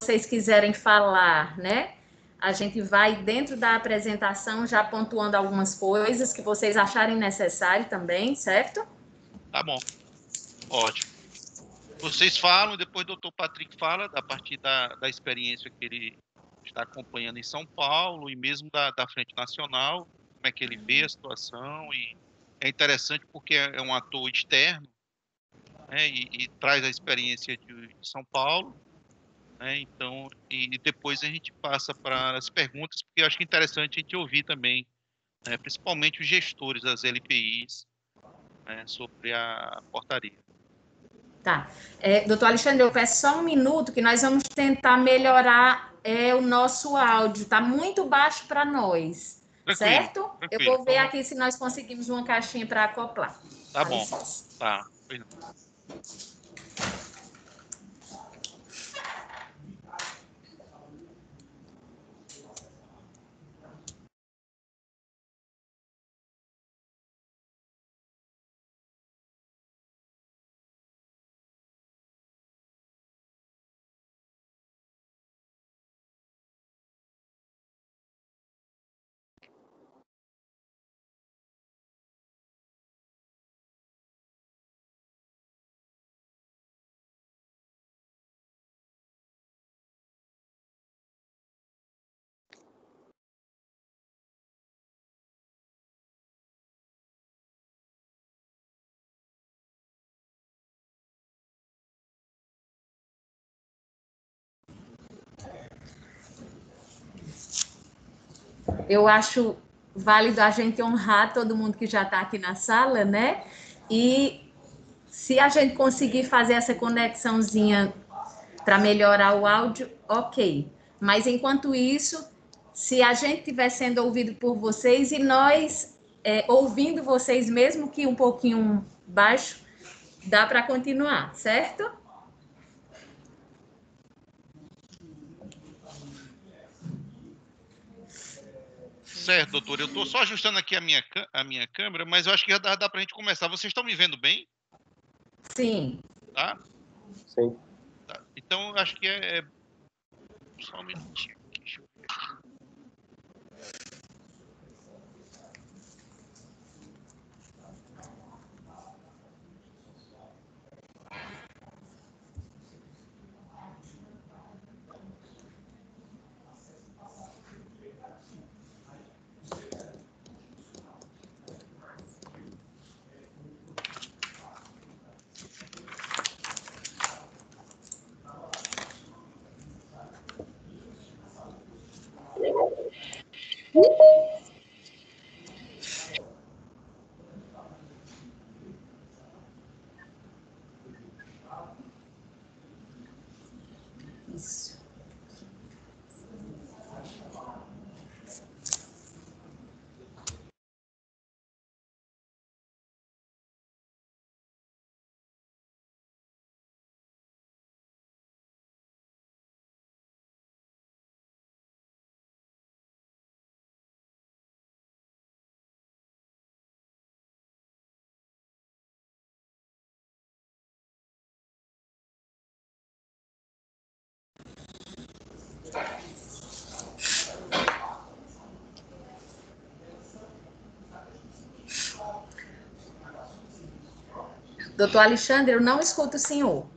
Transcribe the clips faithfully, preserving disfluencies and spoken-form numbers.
vocês quiserem falar, né? A gente vai, dentro da apresentação, já pontuando algumas coisas que vocês acharem necessário também, certo? Tá bom. Ótimo. Vocês falam, depois o doutor Patrick fala, a partir da, da experiência que ele está acompanhando em São Paulo e mesmo da, da Frente Nacional, como é que ele vê a situação. E é interessante porque é, é um ator externo, né, e, e traz a experiência de, de São Paulo. Né, então, e, e depois a gente passa para as perguntas, porque eu acho que é interessante a gente ouvir também, né, principalmente os gestores das L P Is, né, sobre a portaria. Tá. É, doutor Alexandre, eu peço só um minuto que nós vamos tentar melhorar é, o nosso áudio. Está muito baixo para nós, Tranquilo, certo? tranquilo. Eu vou ver Então, aqui se nós conseguimos uma caixinha para acoplar. tá Dá bom. licença. Tá. Pois não. Eu acho válido a gente honrar todo mundo que já está aqui na sala, né? E se a gente conseguir fazer essa conexãozinha para melhorar o áudio, ok. Mas enquanto isso, se a gente estiver sendo ouvido por vocês e nós é, ouvindo vocês, mesmo que um pouquinho baixo, dá para continuar, certo? Certo, doutor. Eu estou só ajustando aqui a minha, a minha câmera, mas eu acho que já dá, dá para a gente começar. Vocês estão me vendo bem? Sim. Tá? Sim. Tá. Então, eu acho que é... Só um minutinho aqui. Deixa eu ver. Isso. Doutor Alexandre, eu não escuto o senhor.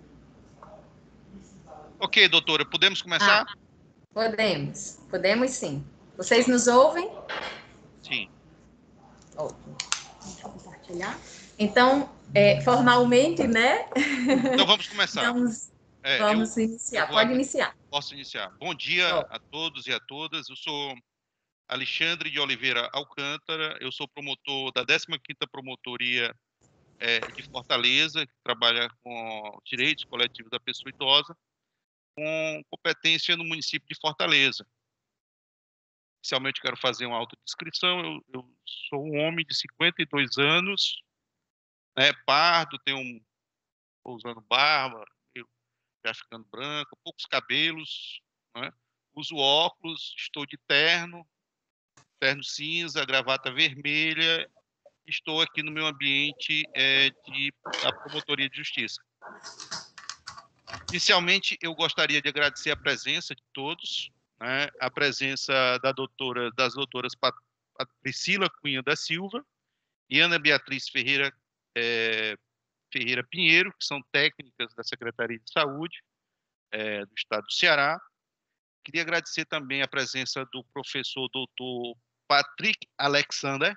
Ok, doutora, podemos começar? Ah, podemos. Podemos sim. Vocês nos ouvem? Sim. Ótimo. Deixa eu compartilhar. Então, é, formalmente, né? Então vamos começar. Vamos, É, vamos eu, iniciar. eu vou Pode abrir. iniciar. Posso iniciar. Bom dia Oh. a todos e a todas. Eu sou Alexandre de Oliveira Alcântara. Eu sou promotor da décima quinta Promotoria é, de Fortaleza, que trabalha com direitos coletivos da pessoa idosa, com competência no município de Fortaleza. Inicialmente, quero fazer uma autodescrição. Eu, eu sou um homem de cinquenta e dois anos, né, pardo, tenho um, tô usando barba, já ficando branco, poucos cabelos, né? Uso óculos, estou de terno, terno cinza, gravata vermelha, estou aqui no meu ambiente é, de, da Promotoria de Justiça. Inicialmente, eu gostaria de agradecer a presença de todos, né, a presença da doutora, das doutoras Pat, Pat, Priscila Cunha da Silva e Ana Beatriz Ferreira, é, Ferreira Pinheiro, que são técnicas da Secretaria de Saúde é, do Estado do Ceará. Queria agradecer também a presença do professor doutor Patrick Alexander,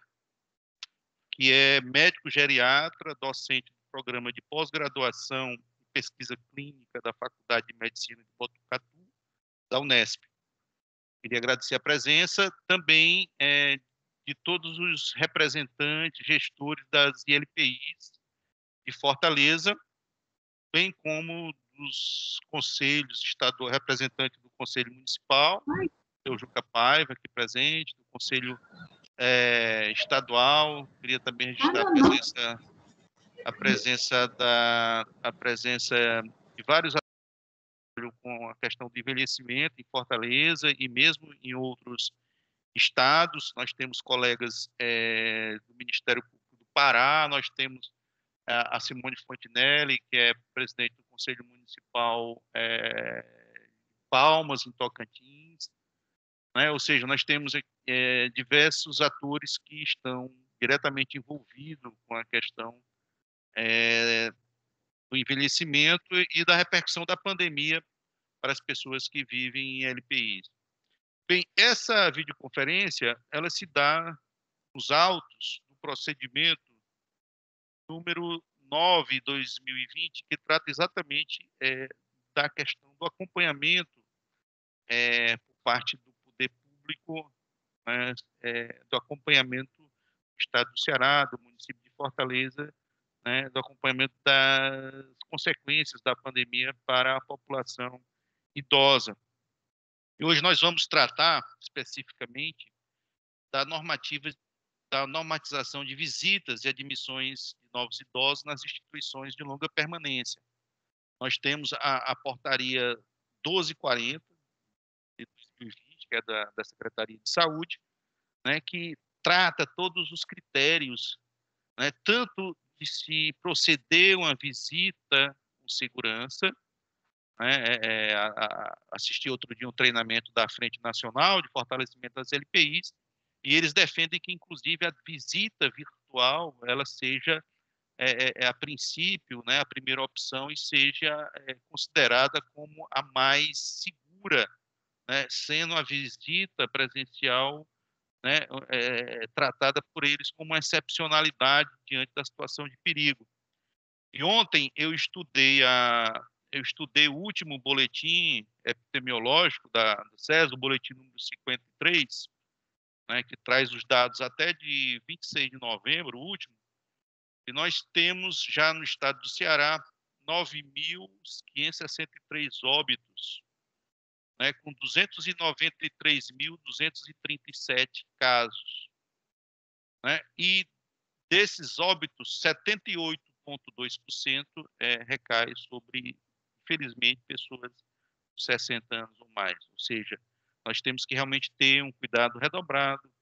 que é médico geriatra, docente do programa de pós-graduação e pesquisa clínica da Faculdade de Medicina de Botucatu, da Unesp. Queria agradecer a presença também é, de todos os representantes, gestores das I L P Is de Fortaleza, bem como dos conselhos estaduais, representantes do Conselho Municipal, o Juca Paiva, aqui presente, do Conselho é, Estadual. Queria também registrar a presença, a presença, da, a presença de vários com a questão do envelhecimento em Fortaleza e mesmo em outros estados. Nós temos colegas é, do Ministério Público do Pará, nós temos a Simone Fontinelli, que é presidente do Conselho Municipal é, de Palmas, em Tocantins, né? Ou seja, nós temos é, diversos atores que estão diretamente envolvidos com a questão é, do envelhecimento e da repercussão da pandemia para as pessoas que vivem em L P Is. Bem, essa videoconferência, ela se dá nos autos do procedimento número nove de dois mil e vinte, que trata exatamente é, da questão do acompanhamento é, por parte do poder público, né, é, do acompanhamento do Estado do Ceará, do município de Fortaleza, né, do acompanhamento das consequências da pandemia para a população idosa. E hoje nós vamos tratar especificamente da normativa da normatização de visitas e admissões de novos idosos nas instituições de longa permanência. Nós temos a, a portaria doze quarenta de dois mil e vinte, que é da, da Secretaria de Saúde, né, que trata todos os critérios, né, tanto de se proceder uma visita com segurança, né, é, é, a, a, assisti outro dia um treinamento da Frente Nacional de Fortalecimento das L P Is, e eles defendem que, inclusive, a visita virtual ela seja, é, é, a princípio, né, a primeira opção e seja é, considerada como a mais segura, né, sendo a visita presencial, né, é, tratada por eles como uma excepcionalidade diante da situação de perigo. E ontem eu estudei a eu estudei o último boletim epidemiológico da do SES, o boletim número cinquenta e três, né, que traz os dados até de vinte e seis de novembro, o último, e nós temos já no estado do Ceará nove mil quinhentos e sessenta e três óbitos, né, com duzentos e noventa e três mil duzentos e trinta e sete casos, né, e desses óbitos, setenta e oito vírgula dois por cento é, recai sobre, infelizmente, pessoas de sessenta anos ou mais. Ou seja, nós temos que realmente ter um cuidado redobrado,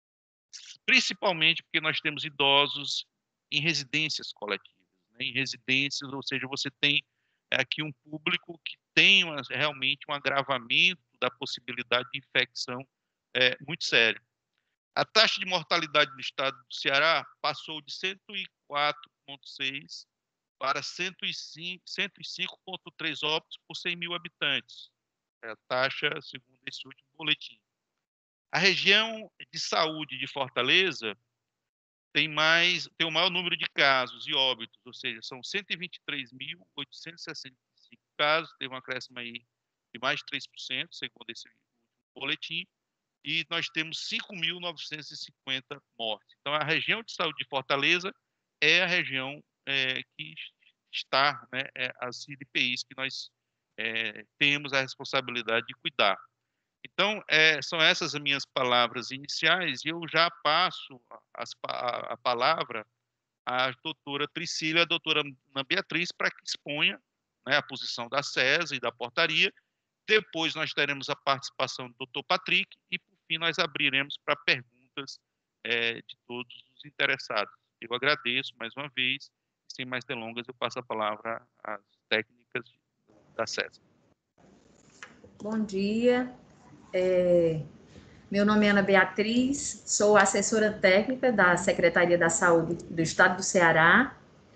principalmente porque nós temos idosos em residências coletivas, né? Em residências, ou seja, você tem aqui um público que tem uma, realmente um agravamento da possibilidade de infecção é, muito sério. A taxa de mortalidade no estado do Ceará passou de cento e quatro vírgula seis para cento e cinco vírgula três óbitos por cem mil habitantes. É a taxa, segundo esse último boletim. A região de saúde de Fortaleza tem, mais, tem o maior número de casos e óbitos, ou seja, são cento e vinte e três mil oitocentos e sessenta e cinco casos, teve um acréscimo aí de mais de três por cento, segundo esse último boletim, e nós temos cinco mil novecentos e cinquenta mortes. Então, a região de saúde de Fortaleza é a região é, que está, né, é, as I L P Is que nós é, temos a responsabilidade de cuidar. Então, é, são essas as minhas palavras iniciais, e eu já passo as, a, a palavra à doutora Priscila e à doutora Ana Beatriz para que exponha, né, a posição da SES e da portaria. Depois nós teremos a participação do doutor Patrick e, por fim, nós abriremos para perguntas é, de todos os interessados. Eu agradeço mais uma vez, e sem mais delongas, eu passo a palavra às técnicas da SESA. Bom dia. É, meu nome é Ana Beatriz, sou assessora técnica da Secretaria da Saúde do Estado do Ceará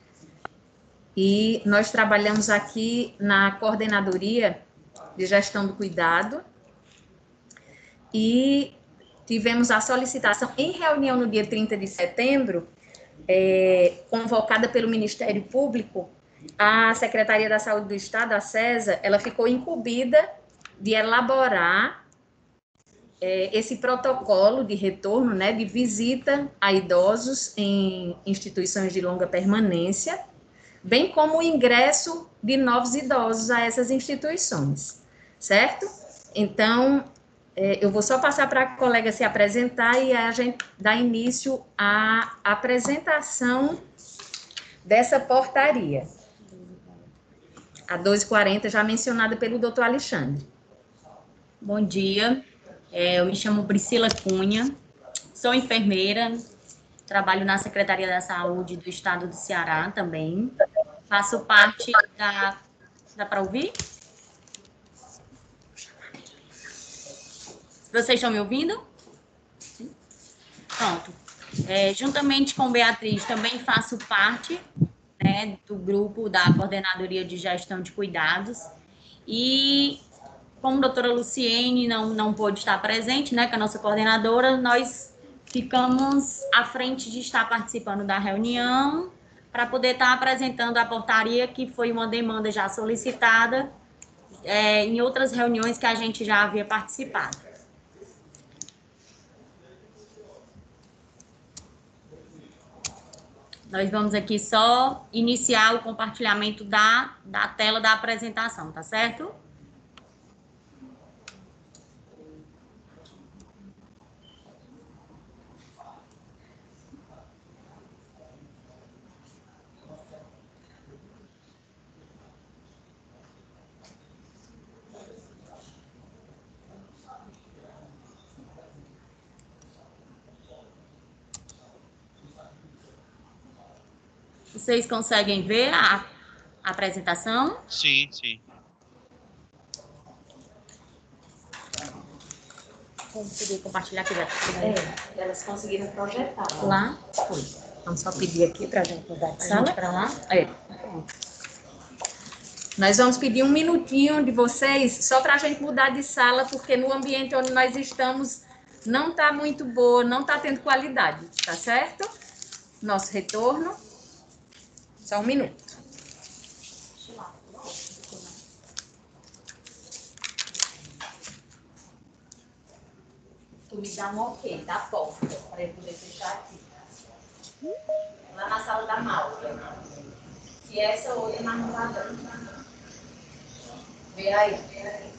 e nós trabalhamos aqui na Coordenadoria de Gestão do Cuidado e tivemos a solicitação em reunião no dia trinta de setembro, é, convocada pelo Ministério Público. A Secretaria da Saúde do Estado, a SESA, ela ficou incumbida de elaborar é, esse protocolo de retorno, né, de visita a idosos em instituições de longa permanência, bem como o ingresso de novos idosos a essas instituições, certo? Então, é, eu vou só passar para a colega se apresentar e a gente dá início à apresentação dessa portaria. A doze e quarenta, já mencionada pelo doutor Alexandre. Bom dia, é, eu me chamo Priscila Cunha, sou enfermeira, trabalho na Secretaria da Saúde do Estado do Ceará também, faço parte da... Dá para ouvir? Vocês estão me ouvindo? Pronto. É, juntamente com Beatriz, também faço parte, né, do grupo da Coordenadoria de Gestão de Cuidados. E, como a doutora Luciene não, não pôde estar presente, né, que é a nossa coordenadora, nós ficamos à frente de estar participando da reunião para poder estar apresentando a portaria, que foi uma demanda já solicitada é, em outras reuniões que a gente já havia participado. Nós vamos aqui só iniciar o compartilhamento da, da tela da apresentação, tá certo? Vocês conseguem ver a, a apresentação? Sim, sim. Vamos poder compartilhar aqui. É, elas conseguiram projetar. Lá? Foi. Vamos só pedir aqui para a gente mudar de A sala. gente para lá? É. Nós vamos pedir um minutinho de vocês, só para a gente mudar de sala, porque no ambiente onde nós estamos não está muito boa, não está tendo qualidade, tá certo? Nosso retorno. Só um minuto. Tu me dá um ok da porta, para eu poder fechar aqui. Lá na sala da Maura. E essa outra na rua. Vê aí, vê aí.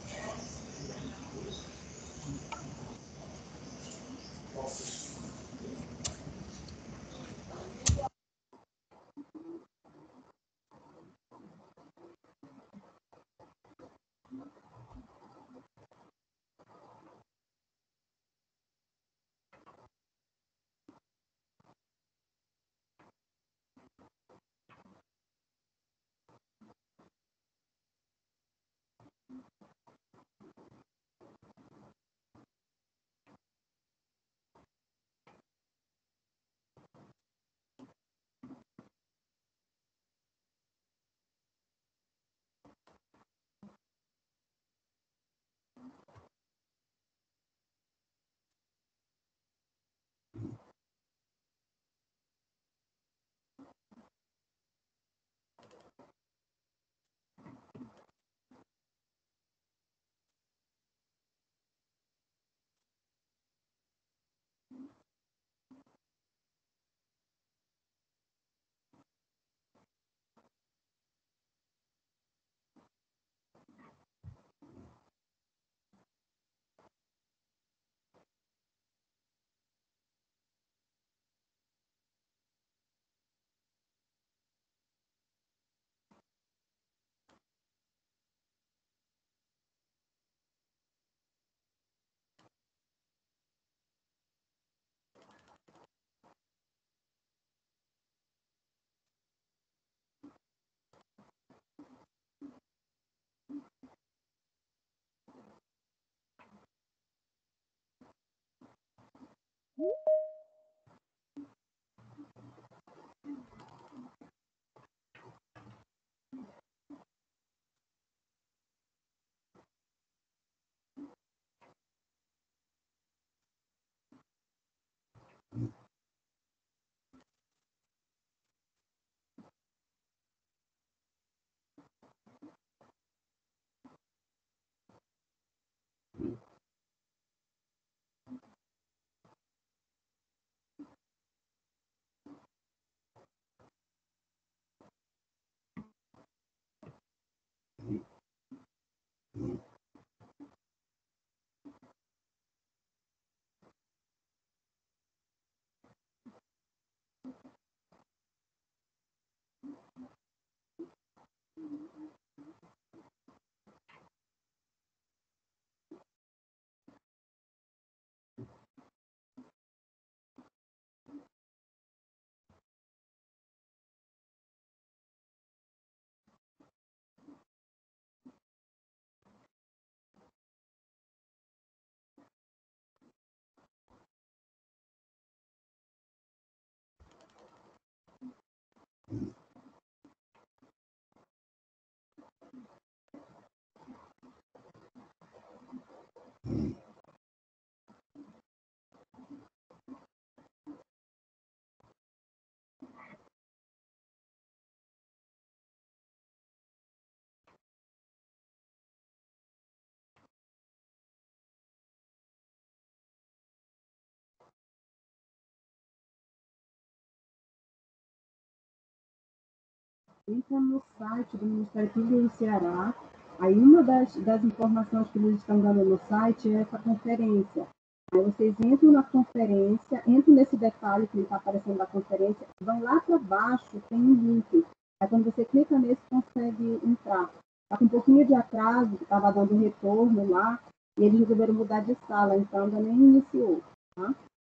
Entra no site do Ministério Público do Ceará. Aí uma das, das informações que eles estão dando no site é essa conferência. Aí vocês entram na conferência, entram nesse detalhe que está aparecendo na conferência, vão lá para baixo, tem um link. Aí quando você clica nesse, consegue entrar. Está com um pouquinho de atraso, estava dando retorno lá, e eles resolveram mudar de sala, então ainda nem iniciou. Tá?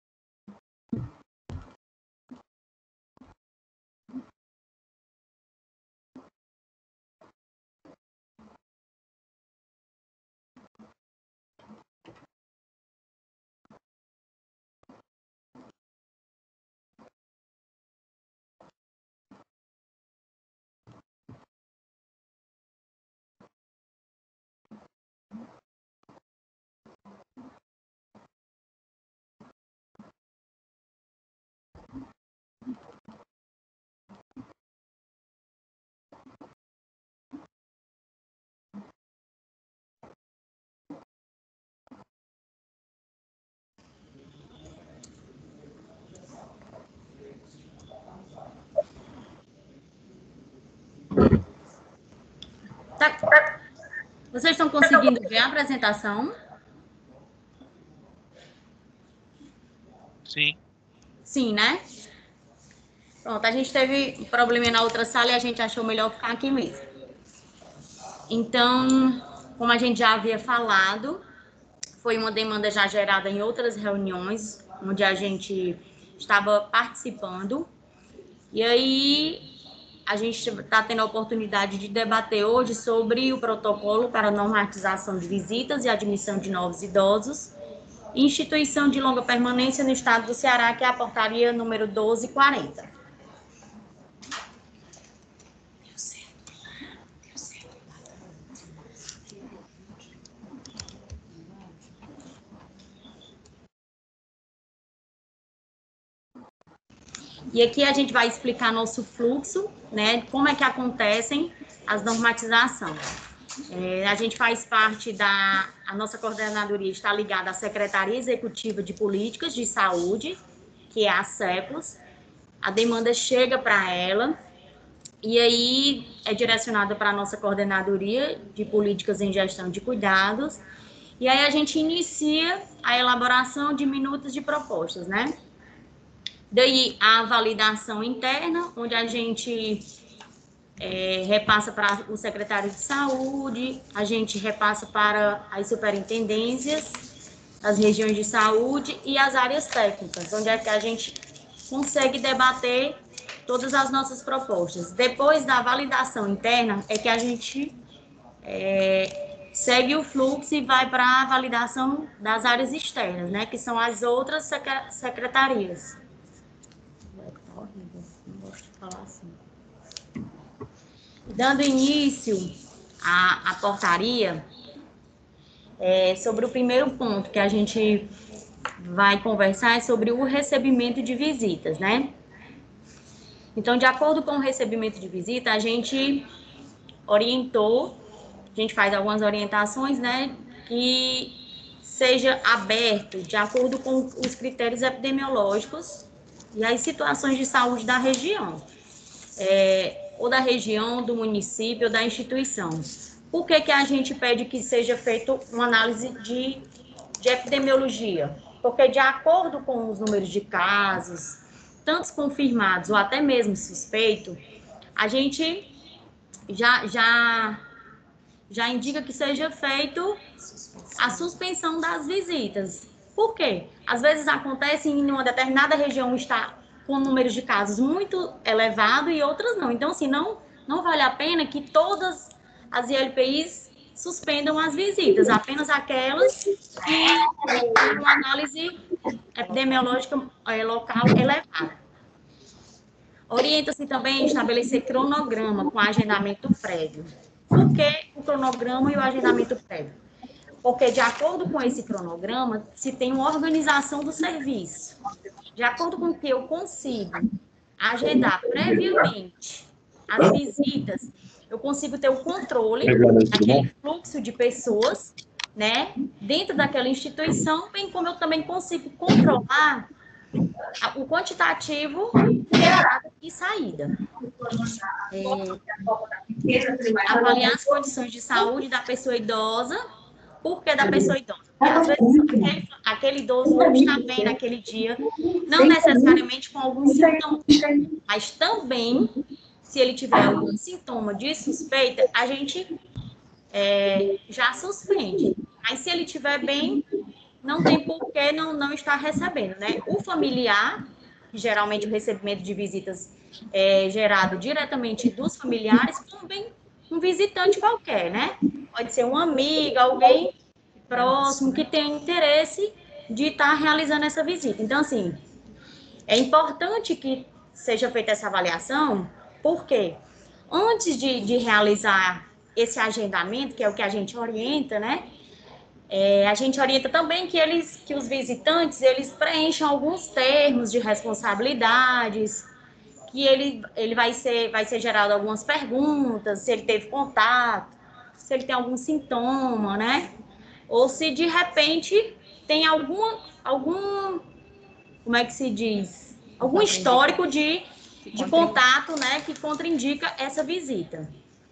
Tá. Vocês estão conseguindo ver a apresentação? Sim. Sim, né? Pronto, a gente teve um problema na outra sala e a gente achou melhor ficar aqui mesmo. Então, como a gente já havia falado, foi uma demanda já gerada em outras reuniões, onde a gente estava participando. E aí, a gente está tendo a oportunidade de debater hoje sobre o protocolo para normatização de visitas e admissão de novos idosos, instituição de longa permanência no estado do Ceará, que é a portaria número doze quarenta. E aqui a gente vai explicar nosso fluxo, né, como é que acontecem as normatizações. É, a gente faz parte da... A nossa coordenadoria está ligada à Secretaria Executiva de Políticas de Saúde, que é a SEPOS. A demanda chega para ela e aí é direcionada para a nossa Coordenadoria de Políticas em Gestão de Cuidados. E aí a gente inicia a elaboração de minutas de propostas, né? Daí a validação interna, onde a gente é, repassa para o secretário de saúde, a gente repassa para as superintendências, as regiões de saúde e as áreas técnicas, onde é que a gente consegue debater todas as nossas propostas. Depois da validação interna é que a gente é, segue o fluxo e vai para a validação das áreas externas, né, que são as outras secretarias. Não gosto de falar assim. Dando início à, à portaria, é, sobre o primeiro ponto que a gente vai conversar é sobre o recebimento de visitas, né? Então, de acordo com o recebimento de visita, a gente orientou, a gente faz algumas orientações, né, que seja aberto de acordo com os critérios epidemiológicos e as situações de saúde da região, é, ou da região, do município, ou da instituição. Por que que a gente pede que seja feita uma análise de, de epidemiologia? Porque de acordo com os números de casos, tantos confirmados ou até mesmo suspeito, a gente já, já, já indica que seja feito a suspensão das visitas. Por quê? Às vezes acontece em uma determinada região está com números de casos muito elevado e outras não. Então, assim, não, não vale a pena que todas as I L P Is suspendam as visitas, apenas aquelas que têm uma análise epidemiológica é, local elevada. Orienta-se também a estabelecer cronograma com agendamento prévio. Por que o cronograma e o agendamento prévio? Porque, de acordo com esse cronograma, se tem uma organização do serviço. De acordo com o que eu consigo agendar previamente as visitas, eu consigo ter o controle daquele fluxo de pessoas, né, dentro daquela instituição, bem como eu também consigo controlar o quantitativo de entrada e saída. É, avaliar as condições de saúde da pessoa idosa. Por que da pessoa idosa? Porque às vezes aquele, aquele idoso não está bem naquele dia, não necessariamente com algum sintoma, mas também, se ele tiver algum sintoma de suspeita, a gente é, já suspende. Mas se ele estiver bem, não tem por que não, não estar recebendo, né? O familiar, geralmente o recebimento de visitas é gerado diretamente dos familiares, também um visitante qualquer, né? Pode ser uma amiga, alguém próximo que tem interesse de estar realizando essa visita. Então, assim, é importante que seja feita essa avaliação, porque antes de, de realizar esse agendamento, que é o que a gente orienta, né? É, a gente orienta também que, eles, que os visitantes, eles preencham alguns termos de responsabilidades, que ele, ele vai, ser, vai ser gerado algumas perguntas, se ele teve contato, se ele tem algum sintoma, né? Ou se, de repente, tem alguma, algum, como é que se diz? Algum histórico de, de contato, né, que contraindica essa visita.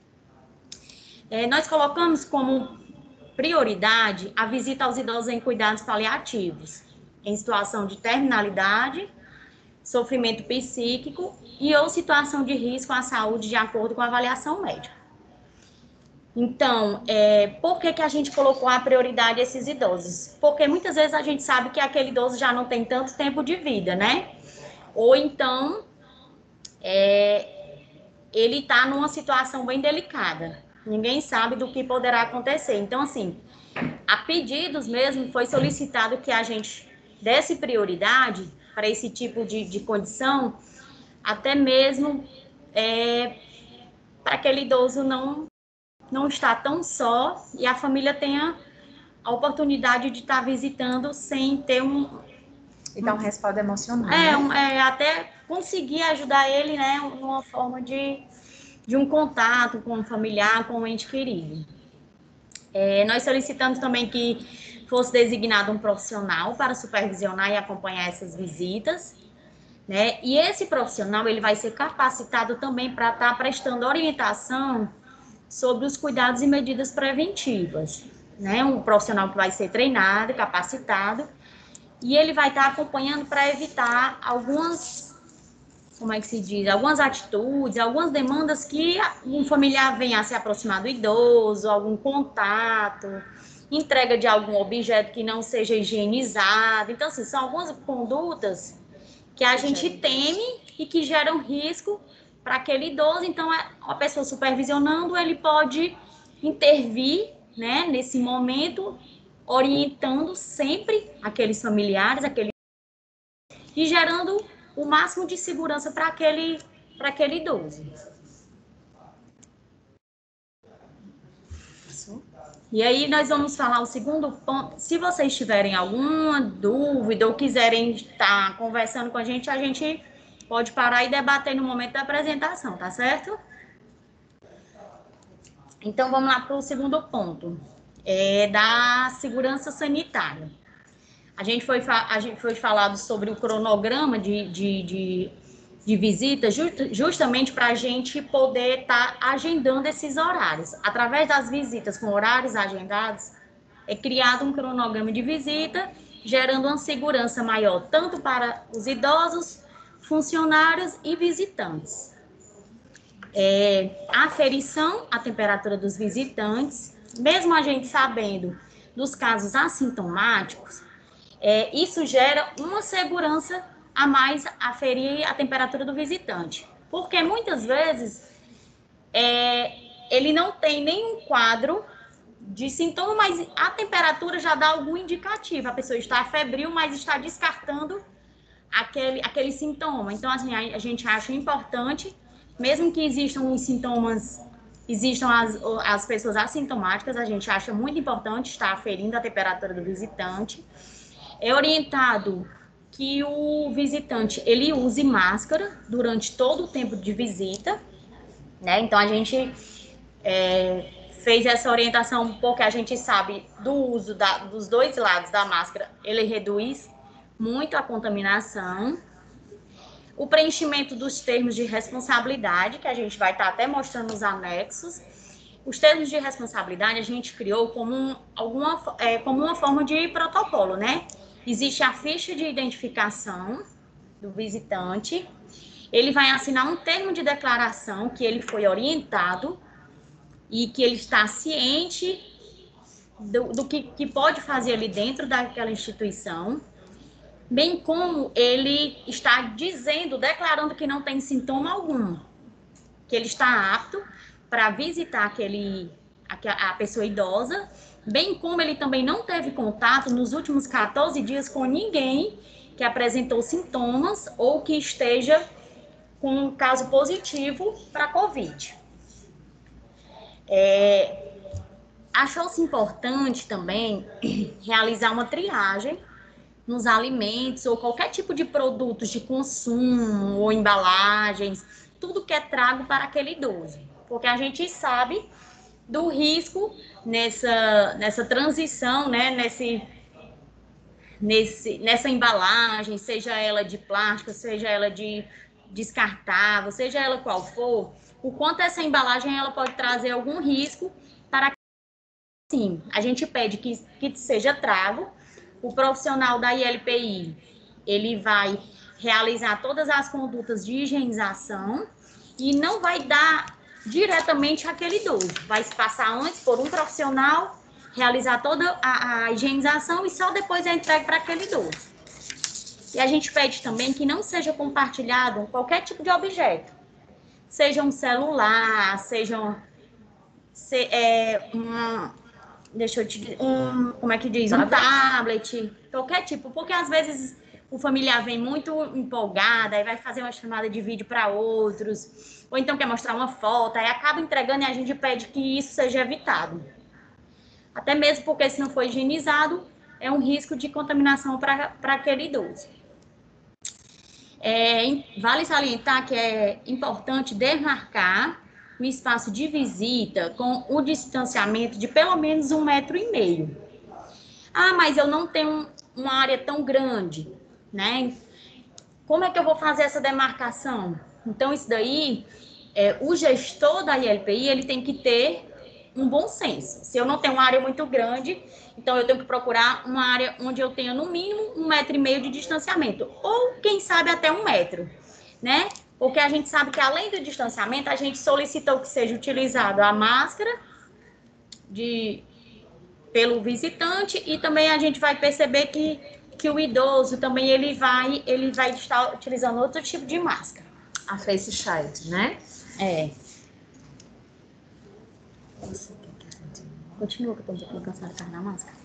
É, nós colocamos como prioridade a visita aos idosos em cuidados paliativos, em situação de terminalidade, sofrimento psíquico e ou situação de risco à saúde de acordo com a avaliação médica. Então, é, por que que a gente colocou a prioridade a esses idosos? Porque muitas vezes a gente sabe que aquele idoso já não tem tanto tempo de vida, né? Ou então, é, ele está numa situação bem delicada. Ninguém sabe do que poderá acontecer. Então, assim, a pedidos mesmo foi solicitado que a gente desse prioridade para esse tipo de, de condição, até mesmo é, para aquele idoso não, não estar tão só e a família tenha a oportunidade de estar visitando sem ter um... E dar um respaldo emocional. É, né? um, é até conseguir ajudar ele, né, uma forma de, de um contato com um familiar, com um ente querido. É, nós solicitamos também que fosse designado um profissional para supervisionar e acompanhar essas visitas, né? E esse profissional, ele vai ser capacitado também para estar prestando orientação sobre os cuidados e medidas preventivas, né? Um profissional que vai ser treinado, capacitado, e ele vai estar acompanhando para evitar algumas, como é que se diz, algumas atitudes, algumas demandas que um familiar venha a se aproximar do idoso, algum contato, entrega de algum objeto que não seja higienizado. Então, assim, são algumas condutas que a gente teme e que geram risco para aquele idoso. Então, a pessoa supervisionando, ele pode intervir né, nesse momento, orientando sempre aqueles familiares, aqueles e gerando o máximo de segurança para aquele, para aquele idoso. E aí nós vamos falar o segundo ponto. Se vocês tiverem alguma dúvida ou quiserem estar conversando com a gente, a gente pode parar e debater no momento da apresentação, tá certo? Então vamos lá para o segundo ponto, é da segurança sanitária. A gente foi, a gente foi falado sobre o cronograma de, de, de, de visita, just, justamente para a gente poder estar tá agendando esses horários. Através das visitas com horários agendados, é criado um cronograma de visita, gerando uma segurança maior, tanto para os idosos, funcionários e visitantes. É, a aferição, a temperatura dos visitantes, mesmo a gente sabendo dos casos assintomáticos, É, isso gera uma segurança a mais a aferir a temperatura do visitante. Porque muitas vezes é, ele não tem nenhum quadro de sintoma, mas a temperatura já dá algum indicativo. A pessoa está febril, mas está descartando aquele, aquele sintoma. Então, assim, a, a gente acha importante, mesmo que existam os sintomas, existam as, as pessoas assintomáticas, a gente acha muito importante estar aferindo a temperatura do visitante. É orientado que o visitante ele use máscara durante todo o tempo de visita, né? Então a gente é, fez essa orientação porque a gente sabe do uso da, dos dois lados da máscara, ele reduz muito a contaminação. O preenchimento dos termos de responsabilidade, que a gente vai estar até mostrando nos anexos. Os termos de responsabilidade a gente criou como, um, alguma, é, como uma forma de protocolo, né? Existe a ficha de identificação do visitante, ele vai assinar um termo de declaração que ele foi orientado e que ele está ciente do, do que, que pode fazer ali dentro daquela instituição, bem como ele está dizendo, declarando que não tem sintoma algum, que ele está apto para visitar aquele, a, a pessoa idosa, bem como ele também não teve contato nos últimos quatorze dias com ninguém que apresentou sintomas ou que esteja com um caso positivo para a Covid. É, achou-se importante também realizar uma triagem nos alimentos ou qualquer tipo de produtos de consumo ou embalagens, tudo que é trago para aquele idoso, porque a gente sabe do risco nessa, nessa transição, né, nesse, nesse, nessa embalagem, seja ela de plástico, seja ela de descartável, seja ela qual for, o quanto essa embalagem ela pode trazer algum risco para que, sim, a gente pede que, que seja trago, o profissional da I L P I, ele vai realizar todas as condutas de higienização e não vai dar diretamente àquele idoso. Vai se passar antes por um profissional, realizar toda a, a higienização e só depois é entregue para aquele idoso. E a gente pede também que não seja compartilhado qualquer tipo de objeto. Seja um celular, seja um, se, é, um, deixa eu te dizer, um, como é que diz? Um tablet, qualquer tipo, porque às vezes o familiar vem muito empolgado, aí vai fazer uma chamada de vídeo para outros, ou então quer mostrar uma foto, aí acaba entregando e a gente pede que isso seja evitado. Até mesmo porque se não for higienizado, é um risco de contaminação para aquele idoso. É, vale salientar que é importante demarcar o espaço de visita com o distanciamento de pelo menos um metro e meio. Ah, mas eu não tenho uma área tão grande, né? Como é que eu vou fazer essa demarcação? Então, isso daí, é, o gestor da I L P I, ele tem que ter um bom senso. Se eu não tenho uma área muito grande, então eu tenho que procurar uma área onde eu tenha no mínimo um metro e meio de distanciamento, ou quem sabe até um metro, né? Porque a gente sabe que além do distanciamento, a gente solicitou que seja utilizado a máscara de, pelo visitante e também a gente vai perceber que, que o idoso também ele vai, ele vai estar utilizando outro tipo de máscara. A face shield, né? É. Continua, que eu estou cansada de ficar na máscara.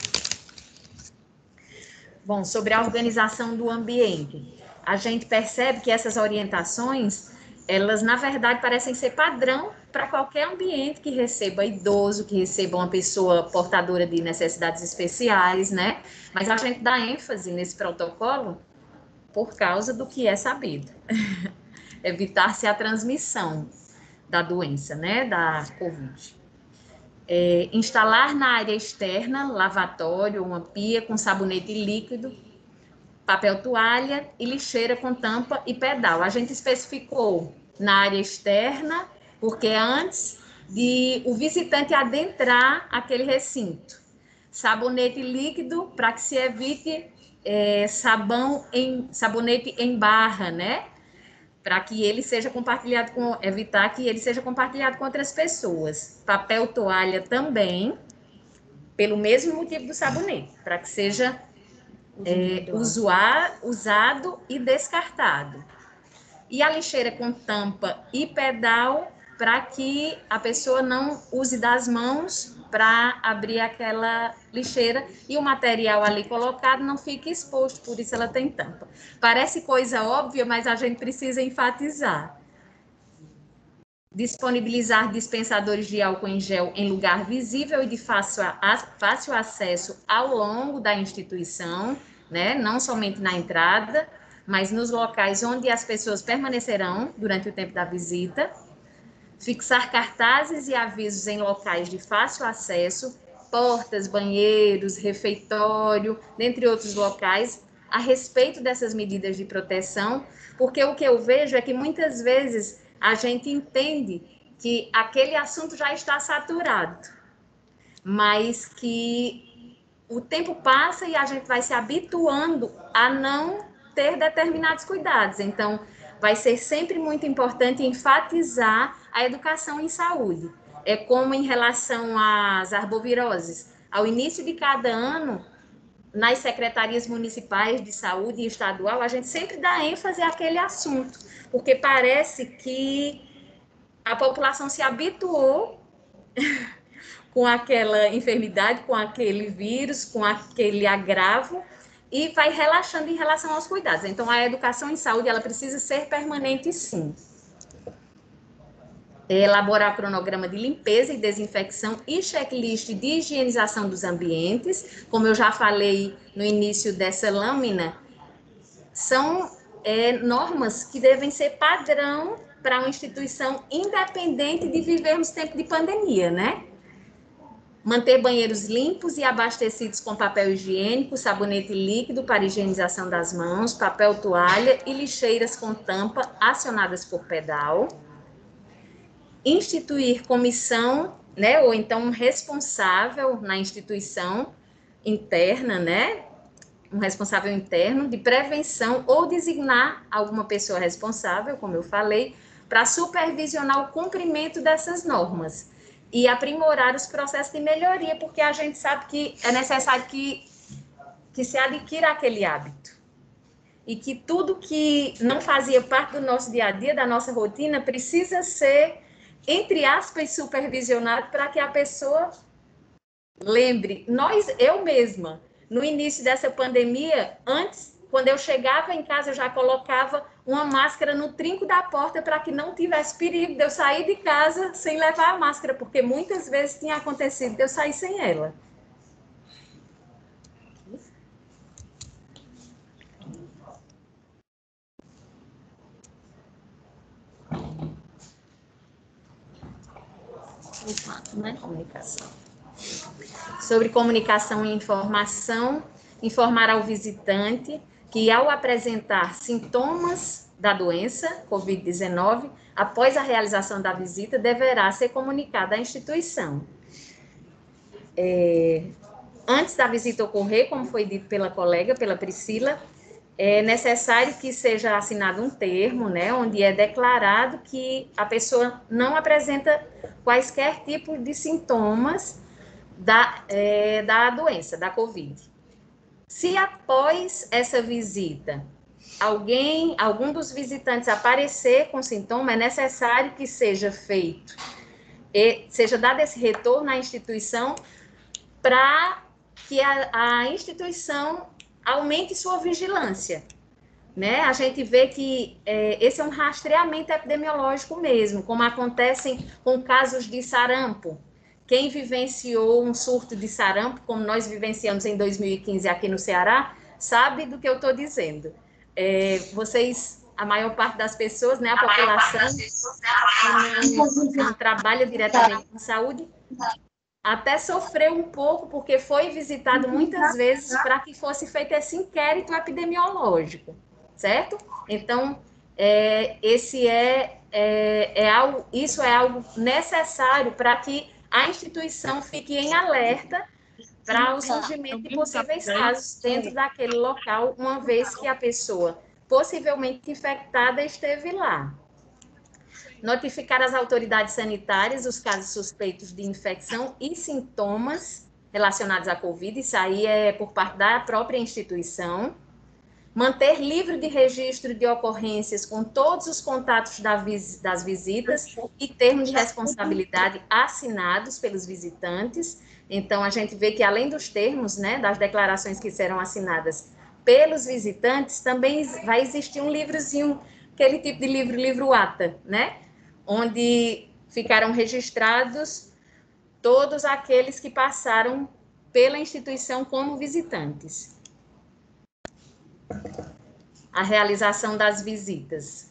Bom, sobre a organização do ambiente, a gente percebe que essas orientações, elas na verdade parecem ser padrão para qualquer ambiente que receba idoso, que receba uma pessoa portadora de necessidades especiais, né? Mas a gente dá ênfase nesse protocolo por causa do que é sabido. Evitar-se a transmissão da doença, né, da Covid. É, instalar na área externa, lavatório, uma pia com sabonete líquido, papel toalha e lixeira com tampa e pedal. A gente especificou na área externa, porque antes de o visitante adentrar aquele recinto. Sabonete líquido para que se evite é, sabão em, sabonete em barra, né? Para que ele seja compartilhado com, evitar que ele seja compartilhado com outras pessoas. Papel toalha também, pelo mesmo motivo do sabonete, para que seja é, usuar, usado e descartado. E a lixeira com tampa e pedal, para que a pessoa não use das mãos para abrir aquela lixeira e o material ali colocado não fique exposto, por isso ela tem tampa. Parece coisa óbvia, mas a gente precisa enfatizar. Disponibilizar dispensadores de álcool em gel em lugar visível e de fácil, fácil acesso ao longo da instituição, né? Não somente na entrada, mas nos locais onde as pessoas permanecerão durante o tempo da visita. Fixar cartazes e avisos em locais de fácil acesso, portas, banheiros, refeitório, dentre outros locais, a respeito dessas medidas de proteção, porque o que eu vejo é que muitas vezes a gente entende que aquele assunto já está saturado, mas que o tempo passa e a gente vai se habituando a não ter determinados cuidados. Então, vai ser sempre muito importante enfatizar a educação em saúde. É como em relação às arboviroses. Ao início de cada ano, nas secretarias municipais de saúde e estadual, a gente sempre dá ênfase àquele assunto, porque parece que a população se habituou com aquela enfermidade, com aquele vírus, com aquele agravo, e vai relaxando em relação aos cuidados. Então, a educação em saúde, ela precisa ser permanente, sim. Elaborar cronograma de limpeza e desinfecção e checklist de higienização dos ambientes. Como eu já falei no início dessa lâmina, são é, normas que devem ser padrão para uma instituição independente de vivermos tempo de pandemia, né? Manter banheiros limpos e abastecidos com papel higiênico, sabonete líquido para higienização das mãos, papel toalha e lixeiras com tampa acionadas por pedal. Instituir comissão, né, ou então um responsável na instituição interna, né, um responsável interno de prevenção ou designar alguma pessoa responsável, como eu falei, para supervisionar o cumprimento dessas normas e aprimorar os processos de melhoria, porque a gente sabe que é necessário que, que se adquira aquele hábito. E que tudo que não fazia parte do nosso dia a dia, da nossa rotina, precisa ser, entre aspas, supervisionado para que a pessoa lembre. Nós, eu mesma, no início dessa pandemia, antes, quando eu chegava em casa, eu já colocava uma máscara no trinco da porta para que não tivesse perigo de eu sair de casa sem levar a máscara, porque muitas vezes tinha acontecido de eu sair sem ela. Né? Comunicação. Sobre comunicação e informação, informar ao visitante que, ao apresentar sintomas da doença covid dezenove, após a realização da visita, deverá ser comunicada à instituição. É, antes da visita ocorrer, como foi dito pela colega, pela Priscila, é necessário que seja assinado um termo, né, onde é declarado que a pessoa não apresenta quaisquer tipos de sintomas da, é, da doença, da Covid. Se após essa visita, alguém, algum dos visitantes aparecer com sintoma, é necessário que seja feito e seja dado esse retorno à instituição para que a, a instituição aumente sua vigilância. Né? A gente vê que é, esse é um rastreamento epidemiológico mesmo, como acontecem com casos de sarampo. Quem vivenciou um surto de sarampo, como nós vivenciamos em dois mil e quinze aqui no Ceará, sabe do que eu estou dizendo. É, vocês, a maior parte das pessoas, né, a, a população que não, não trabalha diretamente com saúde, até sofreu um pouco, porque foi visitado muitas vezes para que fosse feito esse inquérito epidemiológico, certo? Então, é, esse é, é, é algo, isso é algo necessário para que a instituição fique em alerta para o surgimento de possíveis casos dentro daquele local, uma vez que a pessoa possivelmente infectada esteve lá. Notificar as autoridades sanitárias os casos suspeitos de infecção e sintomas relacionados à Covid, isso aí é por parte da própria instituição. Manter livro de registro de ocorrências com todos os contatos das visitas e termos de responsabilidade assinados pelos visitantes. Então, a gente vê que, além dos termos, né, das declarações que serão assinadas pelos visitantes, também vai existir um livrozinho, aquele tipo de livro, livro ata, né? Onde ficaram registrados todos aqueles que passaram pela instituição como visitantes. A realização das visitas.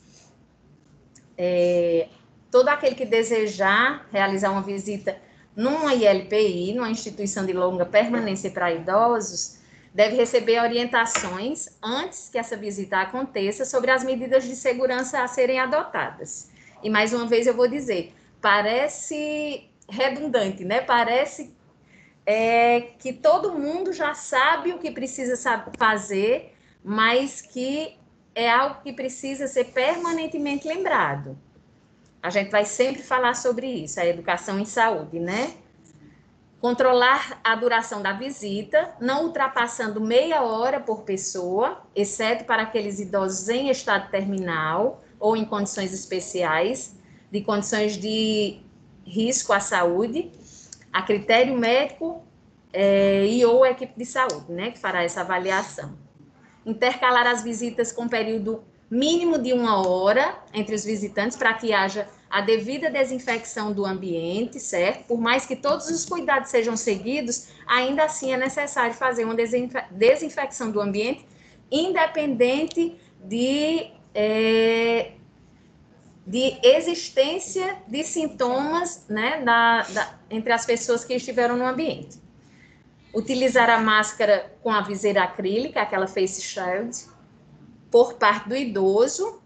É, todo aquele que desejar realizar uma visita numa I L P I, numa instituição de longa permanência para idosos, deve receber orientações antes que essa visita aconteça sobre as medidas de segurança a serem adotadas. E mais uma vez eu vou dizer, parece redundante, né? Parece é, que todo mundo já sabe o que precisa fazer, mas que é algo que precisa ser permanentemente lembrado. A gente vai sempre falar sobre isso, a educação em saúde, né? Controlar a duração da visita, não ultrapassando meia hora por pessoa, exceto para aqueles idosos em estado terminal ou em condições especiais, de condições de risco à saúde, a critério médico é, e ou equipe de saúde, né, que fará essa avaliação. Intercalar as visitas com período mínimo de uma hora entre os visitantes para que haja a devida desinfecção do ambiente, certo? Por mais que todos os cuidados sejam seguidos, ainda assim é necessário fazer uma desinfe- desinfecção do ambiente, independente de, é, de existência de sintomas, né, da, da, entre as pessoas que estiveram no ambiente. Utilizar a máscara com a viseira acrílica, aquela face shield, por parte do idoso,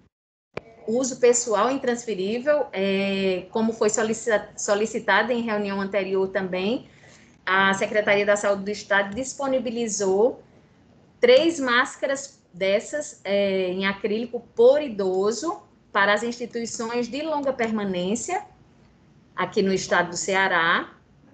uso pessoal intransferível, é, como foi solicitado em reunião anterior também, a Secretaria da Saúde do Estado disponibilizou três máscaras dessas é, em acrílico por idoso para as instituições de longa permanência aqui no estado do Ceará,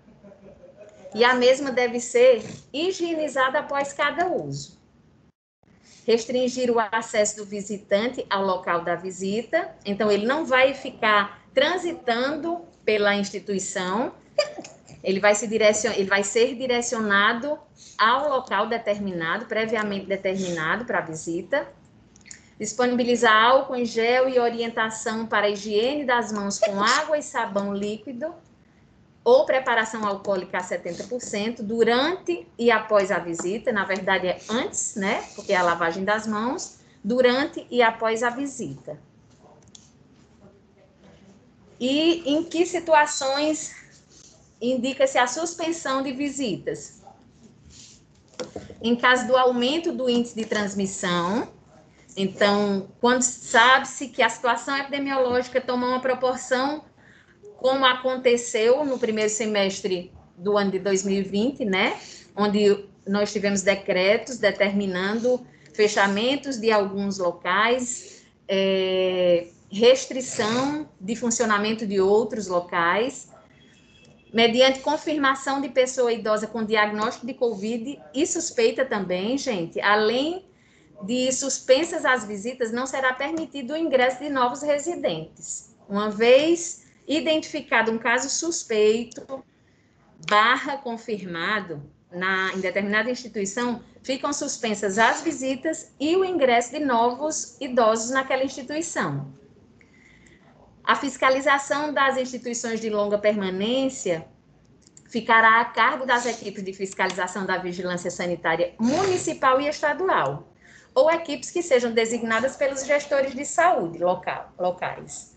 e a mesma deve ser higienizada após cada uso. Restringir o acesso do visitante ao local da visita, então ele não vai ficar transitando pela instituição, ele vai, se direcion... ele vai ser direcionado ao local determinado, previamente determinado para a visita. Disponibilizar álcool em gel e orientação para a higiene das mãos com água e sabão líquido, ou preparação alcoólica a setenta por cento, durante e após a visita, na verdade é antes, né, porque é a lavagem das mãos, durante e após a visita. E em que situações indica-se a suspensão de visitas? Em caso do aumento do índice de transmissão, então, quando sabe-se que a situação epidemiológica toma uma proporção como aconteceu no primeiro semestre do ano de dois mil e vinte, né, onde nós tivemos decretos determinando fechamentos de alguns locais, é, restrição de funcionamento de outros locais, mediante confirmação de pessoa idosa com diagnóstico de Covid e suspeita também, gente, além de suspensas as visitas, não será permitido o ingresso de novos residentes, uma vez identificado um caso suspeito, barra confirmado, na, em determinada instituição, ficam suspensas as visitas e o ingresso de novos idosos naquela instituição. A fiscalização das instituições de longa permanência ficará a cargo das equipes de fiscalização da vigilância sanitária municipal e estadual, ou equipes que sejam designadas pelos gestores de saúde local, locais.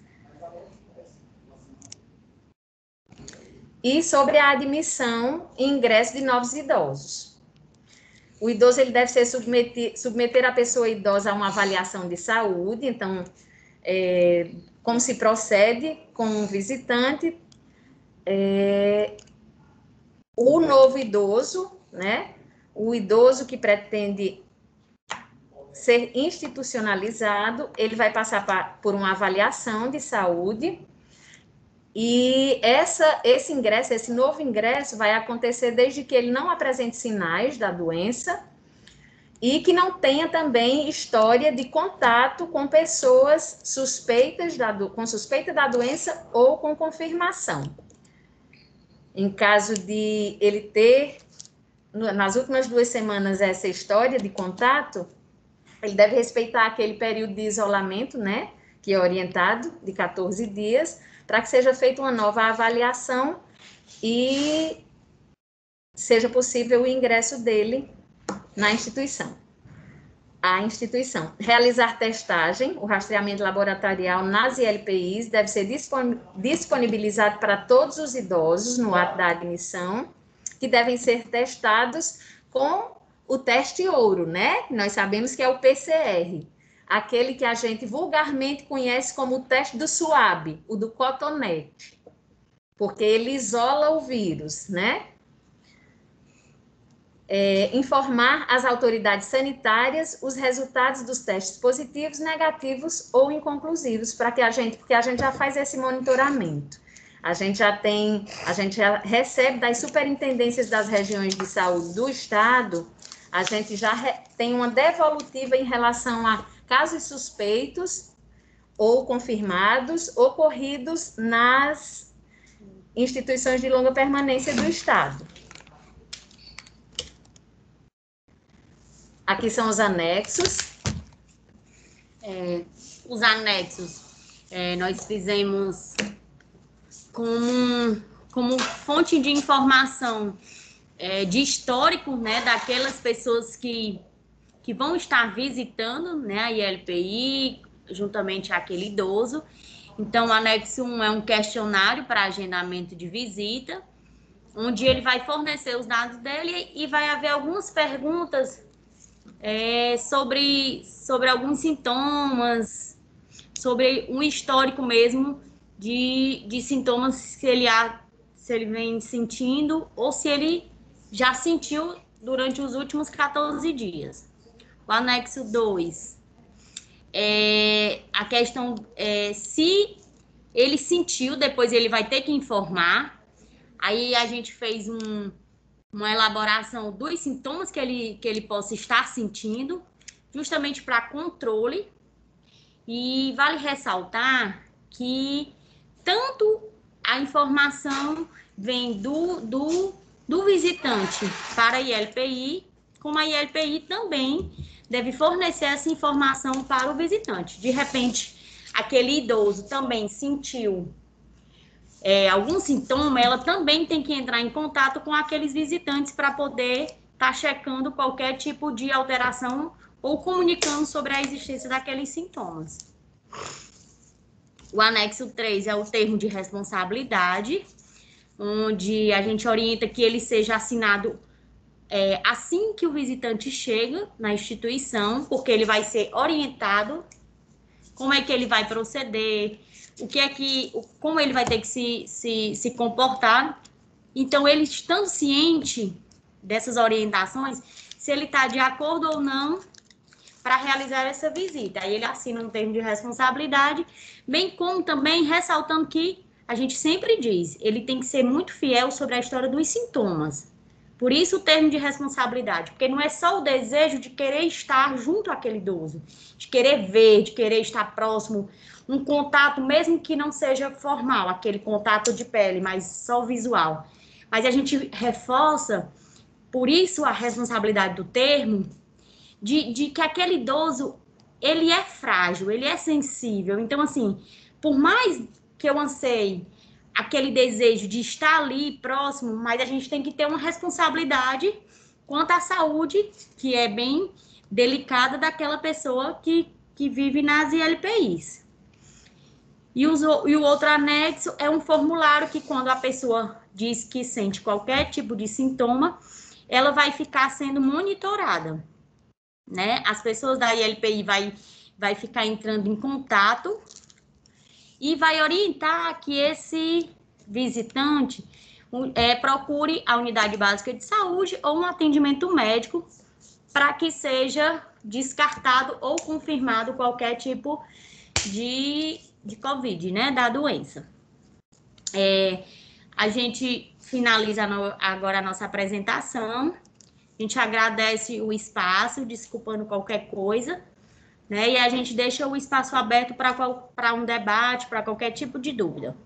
E sobre a admissão e ingresso de novos idosos. O idoso ele deve ser submeter, submeter a pessoa idosa a uma avaliação de saúde, então, é, como se procede com um visitante, é, o novo idoso, né? O idoso que pretende ser institucionalizado, ele vai passar pra, por uma avaliação de saúde e essa, esse ingresso, esse novo ingresso vai acontecer desde que ele não apresente sinais da doença e que não tenha também história de contato com pessoas suspeitas da, com suspeita da doença ou com confirmação. Em caso de ele ter, nas últimas duas semanas, essa história de contato, ele deve respeitar aquele período de isolamento, né, que é orientado, de quatorze dias, para que seja feita uma nova avaliação e seja possível o ingresso dele na instituição. A instituição. Realizar testagem, o rastreamento laboratorial nas I L P Is deve ser disponibilizado para todos os idosos no ato da admissão, que devem ser testados com o teste ouro, né? Nós sabemos que é o P C R, aquele que a gente vulgarmente conhece como o teste do SWAB, o do cotonete, porque ele isola o vírus, né? É, informar as autoridades sanitárias os resultados dos testes positivos, negativos ou inconclusivos, para que a gente, porque a gente já faz esse monitoramento. A gente já tem, a gente já recebe das superintendências das regiões de saúde do estado, a gente já re, tem uma devolutiva em relação a casos suspeitos ou confirmados ocorridos nas instituições de longa permanência do estado. Aqui são os anexos. É, os anexos, é, nós fizemos como, como fonte de informação é, de histórico, né, daquelas pessoas que, que vão estar visitando, né, a I L P I, juntamente àquele idoso. Então, o anexo um é um questionário para agendamento de visita, onde ele vai fornecer os dados dele e vai haver algumas perguntas É, sobre, sobre alguns sintomas, sobre um histórico mesmo de, de sintomas que ele, se ele vem sentindo ou se ele já sentiu durante os últimos quatorze dias. O anexo dois é a questão, é, se ele sentiu, depois ele vai ter que informar. Aí a gente fez um uma elaboração dos sintomas que ele, que ele possa estar sentindo, justamente para controle. E vale ressaltar que tanto a informação vem do, do, do visitante para a I L P I, como a I L P I também deve fornecer essa informação para o visitante. De repente, aquele idoso também sentiu É, algum sintoma, ela também tem que entrar em contato com aqueles visitantes para poder estar tá checando qualquer tipo de alteração ou comunicando sobre a existência daqueles sintomas. O anexo três é o termo de responsabilidade, onde a gente orienta que ele seja assinado é, assim que o visitante chega na instituição, porque ele vai ser orientado como é que ele vai proceder, o que é que, como ele vai ter que se, se, se comportar. Então, ele estando ciente dessas orientações, se ele está de acordo ou não para realizar essa visita. Aí ele assina um termo de responsabilidade, bem como também ressaltando que a gente sempre diz, ele tem que ser muito fiel sobre a história dos sintomas. Por isso o termo de responsabilidade, porque não é só o desejo de querer estar junto àquele idoso, de querer ver, de querer estar próximo, um contato, mesmo que não seja formal, aquele contato de pele, mas só visual. Mas a gente reforça, por isso a responsabilidade do termo, de, de que aquele idoso, ele é frágil, ele é sensível. Então, assim, por mais que eu anseie aquele desejo de estar ali próximo, mas a gente tem que ter uma responsabilidade quanto à saúde, que é bem delicada daquela pessoa que, que vive nas I L P Is. E, os, e o outro anexo é um formulário que, quando a pessoa diz que sente qualquer tipo de sintoma, ela vai ficar sendo monitorada, né? As pessoas da I L P I vai, vai ficar entrando em contato e vai orientar que esse visitante é, procure a unidade básica de saúde ou um atendimento médico para que seja descartado ou confirmado qualquer tipo de, de Covid, né, da doença. É, a gente finaliza no, agora a nossa apresentação. A gente agradece o espaço, desculpando qualquer coisa, né? E a gente deixa o espaço aberto para um debate, para qualquer tipo de dúvida.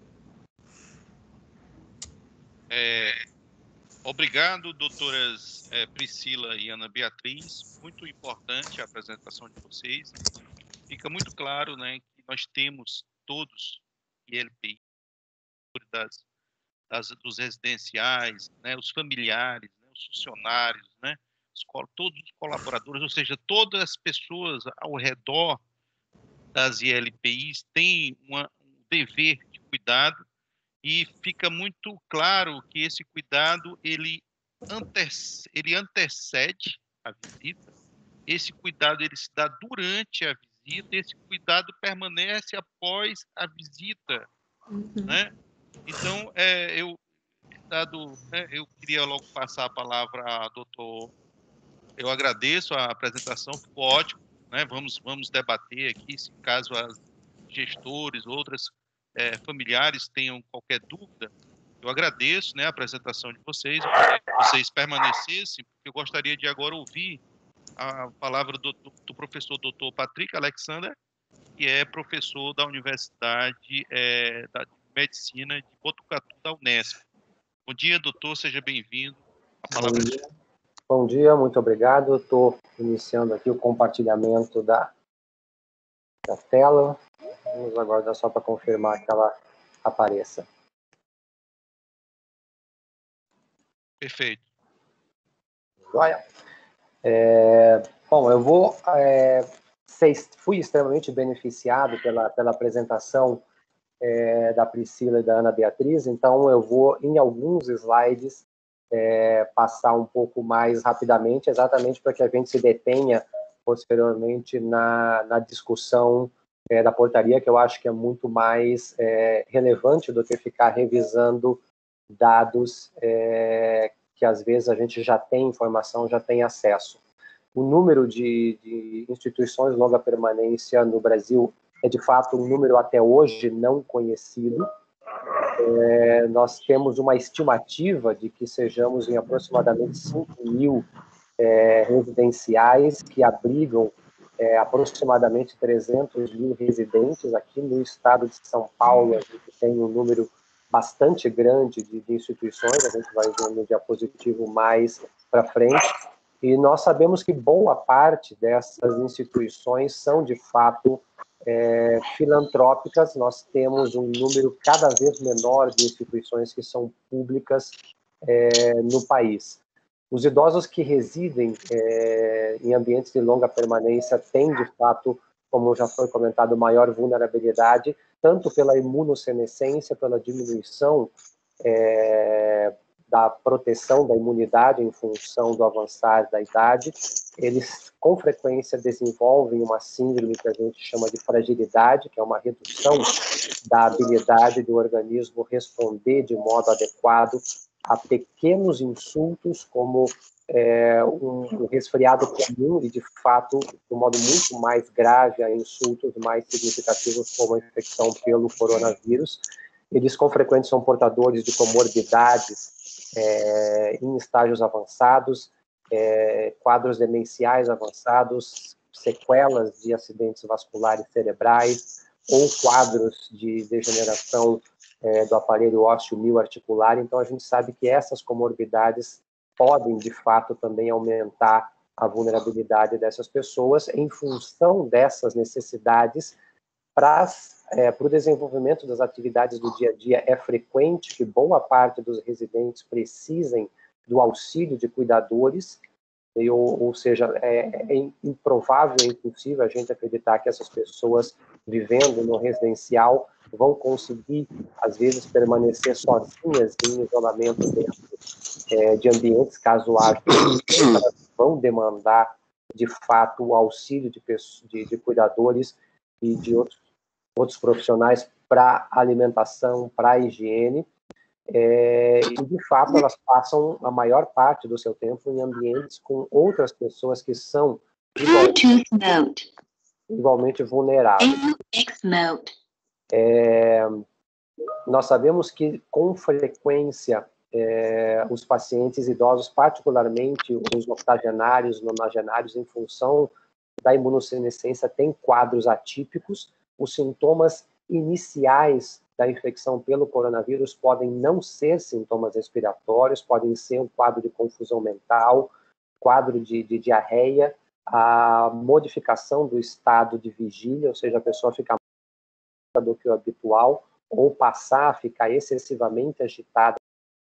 É, obrigado, doutoras é, Priscila e Ana Beatriz. Muito importante a apresentação de vocês. Fica muito claro, né, que nós temos todos I L P I, das, das, dos residenciais, né, os familiares, né, os funcionários, né, os, todos os colaboradores, ou seja, todas as pessoas ao redor das I L P Is têm uma, um dever de cuidado, e fica muito claro que esse cuidado ele, antecede, ele antecede a visita, esse cuidado ele se dá durante a visita, esse cuidado permanece após a visita, uhum. né? Então, é, eu, dado, né, eu queria logo passar a palavra ao doutor. Eu agradeço a apresentação, ficou ótimo, né? Vamos, vamos debater aqui, se caso as gestores, outras é, familiares tenham qualquer dúvida, eu agradeço, né, a apresentação de vocês, eu queria que vocês permanecessem, porque eu gostaria de agora ouvir a palavra do, do professor doutor Patrick Alexander, que é professor da Universidade é, da Medicina de Botucatu, da Unesp. Bom dia, doutor, seja bem-vindo. A palavra Bom é dia. Bom dia, muito obrigado. Estou iniciando aqui o compartilhamento da, da tela. Vamos aguardar só para confirmar que ela apareça. Perfeito. Joia. É, bom, eu vou... É, fui extremamente beneficiado pela, pela apresentação é, da Priscila e da Ana Beatriz, então eu vou, em alguns slides, é, passar um pouco mais rapidamente, exatamente para que a gente se detenha posteriormente na, na discussão é, da portaria, que eu acho que é muito mais é, relevante do que ficar revisando dados é, que às vezes a gente já tem informação, já tem acesso. O número de, de instituições de longa permanência no Brasil é, de fato, um número até hoje não conhecido. É, nós temos uma estimativa de que sejamos em aproximadamente cinco mil é, residenciais que abrigam é, aproximadamente trezentos mil residentes. Aqui no estado de São Paulo, a gente tem um número bastante grande de, de instituições, a gente vai ver no diapositivo mais para frente, e nós sabemos que boa parte dessas instituições são, de fato, é, filantrópicas. Nós temos um número cada vez menor de instituições que são públicas é, no país. Os idosos que residem é, em ambientes de longa permanência têm, de fato, como já foi comentado, maior vulnerabilidade, tanto pela imunossenescência, pela diminuição é, da proteção da imunidade em função do avançar da idade. Eles, com frequência, desenvolvem uma síndrome que a gente chama de fragilidade, que é uma redução da habilidade do organismo responder de modo adequado a pequenos insultos, como é, um, um resfriado comum e, de fato, de um modo muito mais grave, a insultos mais significativos, como a infecção pelo coronavírus. Eles, com frequência, são portadores de comorbidades é, em estágios avançados, é, quadros demenciais avançados, sequelas de acidentes vasculares cerebrais ou quadros de degeneração é, do aparelho ósseo mioarticular. Então, a gente sabe que essas comorbidades podem, de fato, também aumentar a vulnerabilidade dessas pessoas em função dessas necessidades. Para é, o desenvolvimento das atividades do dia a dia, é frequente que boa parte dos residentes precisem do auxílio de cuidadores, ou, ou seja, é, é improvável, é impossível a gente acreditar que essas pessoas vivendo no residencial vão conseguir, às vezes, permanecer sozinhas em isolamento dentro é, de ambientes, caso haja, elas vão demandar, de fato, o auxílio de, de, de cuidadores e de outros, outros profissionais para alimentação, para higiene, é, e, de fato, elas passam a maior parte do seu tempo em ambientes com outras pessoas que são igualmente, igualmente vulneráveis. É, nós sabemos que, com frequência, é, os pacientes idosos, particularmente os octogenários, nonagenários, em função da imunossenescência, têm quadros atípicos. Os sintomas iniciais da infecção pelo coronavírus podem não ser sintomas respiratórios, podem ser um quadro de confusão mental, quadro de, de diarreia, a modificação do estado de vigília, ou seja, a pessoa fica mais do que o habitual, ou passar a ficar excessivamente agitada,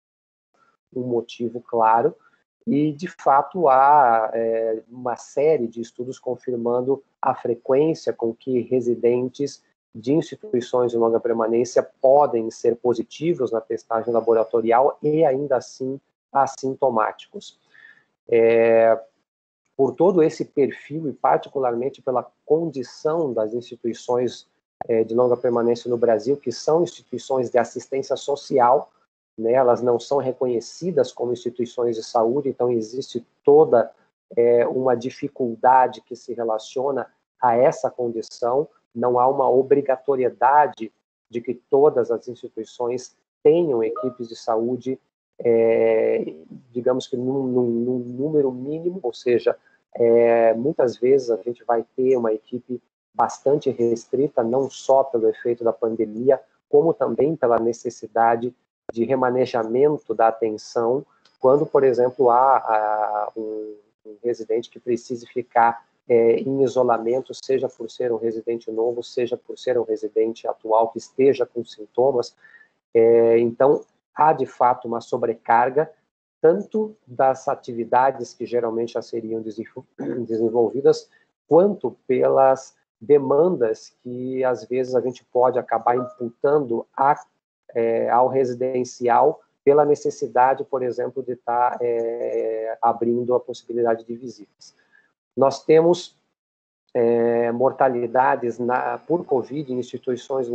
um motivo claro, e, de fato, há é, uma série de estudos confirmando a frequência com que residentes de instituições de longa permanência podem ser positivos na testagem laboratorial e, ainda assim, assintomáticos. É, por todo esse perfil e, particularmente, pela condição das instituições é, de longa permanência no Brasil, que são instituições de assistência social, né, elas não são reconhecidas como instituições de saúde, então existe toda é, uma dificuldade que se relaciona a essa condição. Não há uma obrigatoriedade de que todas as instituições tenham equipes de saúde, é, digamos que num, num, num número mínimo, ou seja, é, muitas vezes a gente vai ter uma equipe bastante restrita, não só pelo efeito da pandemia, como também pela necessidade de remanejamento da atenção, quando, por exemplo, há, há um, um residente que precise ficar é, em isolamento, seja por ser um residente novo, seja por ser um residente atual que esteja com sintomas. É, então, há, de fato, uma sobrecarga, tanto das atividades que geralmente já seriam desenvolvidas, quanto pelas demandas que, às vezes, a gente pode acabar imputando a É, ao residencial pela necessidade, por exemplo, de estar é, abrindo a possibilidade de visitas. Nós temos é, mortalidades na, por Covid em instituições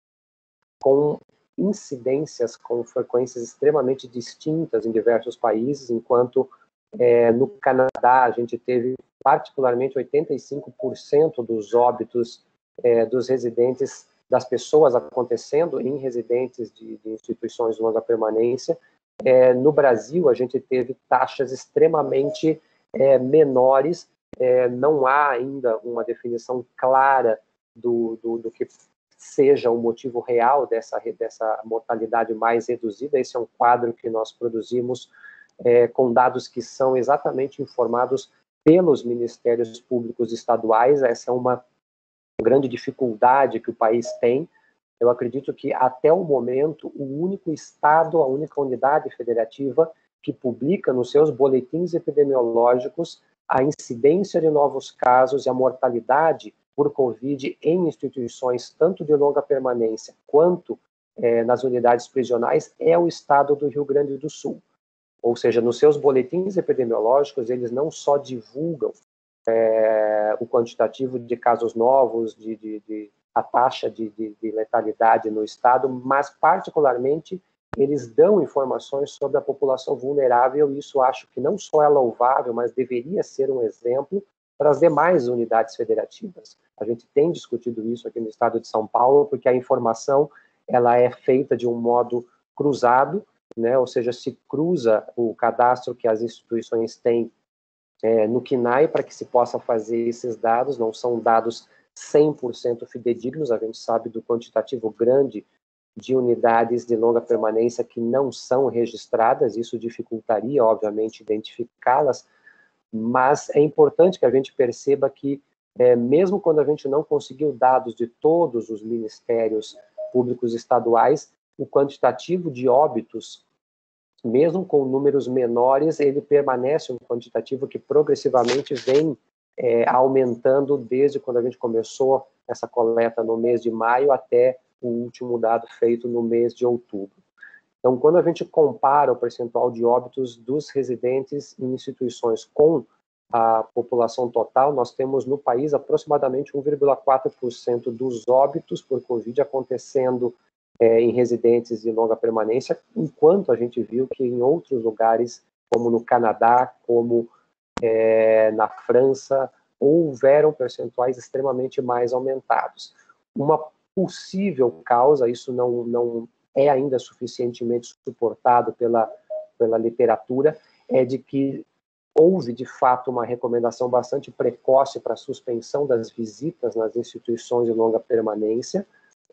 com incidências, com frequências extremamente distintas em diversos países, enquanto é, no Canadá a gente teve particularmente oitenta e cinco por cento dos óbitos é, dos residentes das pessoas acontecendo em residentes de, de instituições de longa permanência. É, no Brasil, a gente teve taxas extremamente é, menores, é, não há ainda uma definição clara do, do, do que seja o motivo real dessa, dessa mortalidade mais reduzida. Esse é um quadro que nós produzimos é, com dados que são exatamente informados pelos ministérios públicos estaduais. Essa é uma grande dificuldade que o país tem. Eu acredito que, até o momento, o único estado, a única unidade federativa que publica nos seus boletins epidemiológicos a incidência de novos casos e a mortalidade por Covid em instituições tanto de longa permanência quanto é, nas unidades prisionais é o estado do Rio Grande do Sul. Ou seja, nos seus boletins epidemiológicos, eles não só divulgam É, o quantitativo de casos novos, de, de, de a taxa de, de, de letalidade no estado, mas, particularmente, eles dão informações sobre a população vulnerável, e isso acho que não só é louvável, mas deveria ser um exemplo para as demais unidades federativas. A gente tem discutido isso aqui no estado de São Paulo, porque a informação ela é feita de um modo cruzado, né, ou seja, se cruza o cadastro que as instituições têm é, no C N A E para que se possa fazer esses dados, não são dados cem por cento fidedignos, a gente sabe do quantitativo grande de unidades de longa permanência que não são registradas, isso dificultaria, obviamente, identificá-las, mas é importante que a gente perceba que, é, mesmo quando a gente não conseguiu dados de todos os ministérios públicos estaduais, o quantitativo de óbitos, mesmo com números menores, ele permanece um quantitativo que progressivamente vem é, aumentando desde quando a gente começou essa coleta no mês de maio até o último dado feito no mês de outubro. Então, quando a gente compara o percentual de óbitos dos residentes em instituições com a população total, nós temos no país aproximadamente um vírgula quatro por cento dos óbitos por Covid acontecendo é, em residentes de longa permanência, enquanto a gente viu que em outros lugares, como no Canadá, como é, na França, houveram percentuais extremamente mais aumentados. Uma possível causa, isso não, não é ainda suficientemente suportado pela, pela literatura, é de que houve, de fato, uma recomendação bastante precoce para a suspensão das visitas nas instituições de longa permanência.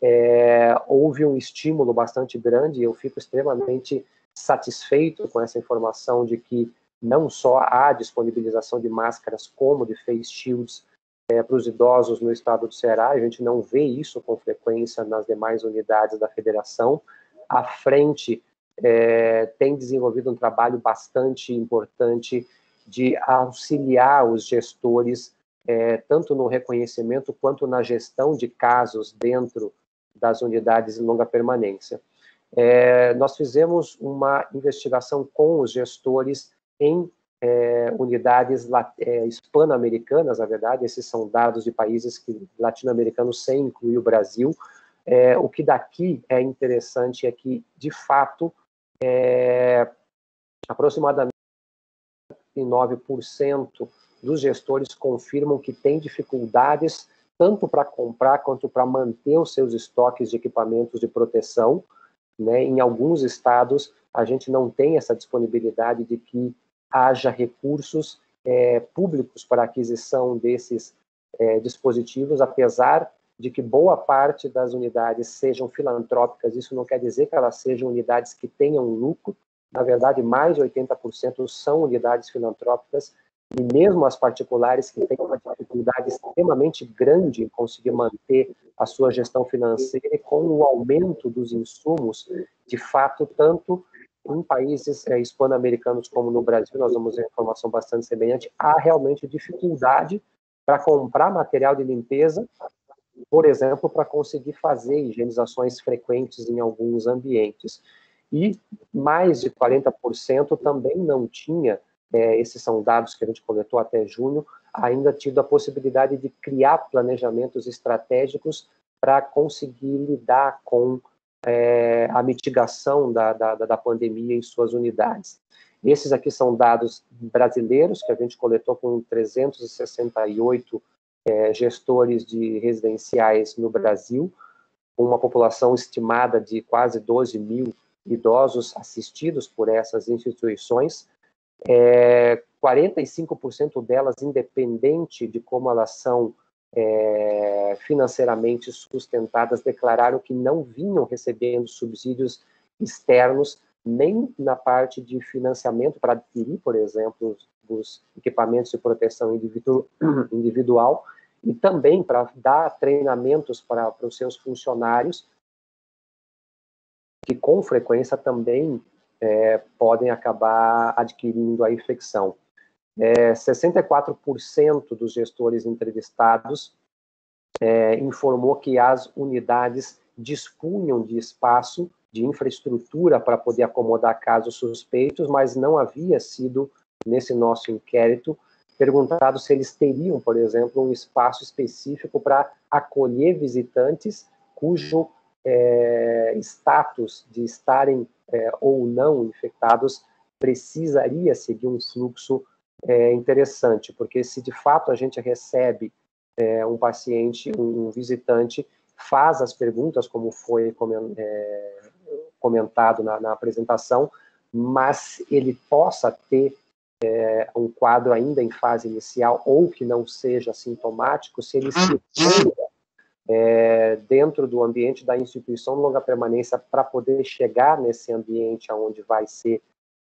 É, houve um estímulo bastante grande, e eu fico extremamente satisfeito com essa informação de que não só há disponibilização de máscaras, como de face shields é, para os idosos no estado do Ceará. A gente não vê isso com frequência nas demais unidades da federação. A frente é, tem desenvolvido um trabalho bastante importante de auxiliar os gestores, é, tanto no reconhecimento quanto na gestão de casos dentro das unidades de longa permanência. É, nós fizemos uma investigação com os gestores em é, unidades é, hispano-americanas, na verdade, esses são dados de países que, latino-americanos sem incluir o Brasil. É, o que daqui é interessante é que, de fato, é, aproximadamente nove por cento dos gestores confirmam que têm dificuldades tanto para comprar quanto para manter os seus estoques de equipamentos de proteção, né? Em alguns estados, a gente não tem essa disponibilidade de que haja recursos é, públicos para a aquisição desses é, dispositivos, apesar de que boa parte das unidades sejam filantrópicas. Isso não quer dizer que elas sejam unidades que tenham lucro. Na verdade, mais de oitenta por cento são unidades filantrópicas, e mesmo as particulares que têm uma dificuldade extremamente grande em conseguir manter a sua gestão financeira, e com o aumento dos insumos, de fato, tanto em países é, hispano-americanos como no Brasil, nós vamos ver informação bastante semelhante, há realmente dificuldade para comprar material de limpeza, por exemplo, para conseguir fazer higienizações frequentes em alguns ambientes. E mais de quarenta por cento também não tinha, é, esses são dados que a gente coletou até junho, ainda tido a possibilidade de criar planejamentos estratégicos para conseguir lidar com é, a mitigação da, da, da pandemia em suas unidades. Esses aqui são dados brasileiros, que a gente coletou com trezentos e sessenta e oito é, gestores de residenciais no Brasil, com uma população estimada de quase doze mil idosos assistidos por essas instituições. É, quarenta e cinco por cento delas, independente de como elas são é, financeiramente sustentadas, declararam que não vinham recebendo subsídios externos, nem na parte de financiamento para adquirir, por exemplo, os, os equipamentos de proteção individu individual, e também para dar treinamentos para, para os seus funcionários, que com frequência também é, podem acabar adquirindo a infecção. É, sessenta e quatro por cento dos gestores entrevistados é, informou que as unidades dispunham de espaço, de infraestrutura para poder acomodar casos suspeitos, mas não havia sido, nesse nosso inquérito, perguntado se eles teriam, por exemplo, um espaço específico para acolher visitantes cujo é, status de estarem é, ou não infectados precisaria seguir um fluxo é, interessante, porque se de fato a gente recebe é, um paciente, um, um visitante, faz as perguntas, como foi como, é, comentado na, na apresentação, mas ele possa ter é, um quadro ainda em fase inicial, ou que não seja sintomático, se ele se é, dentro do ambiente da instituição de longa permanência, para poder chegar nesse ambiente onde vai ser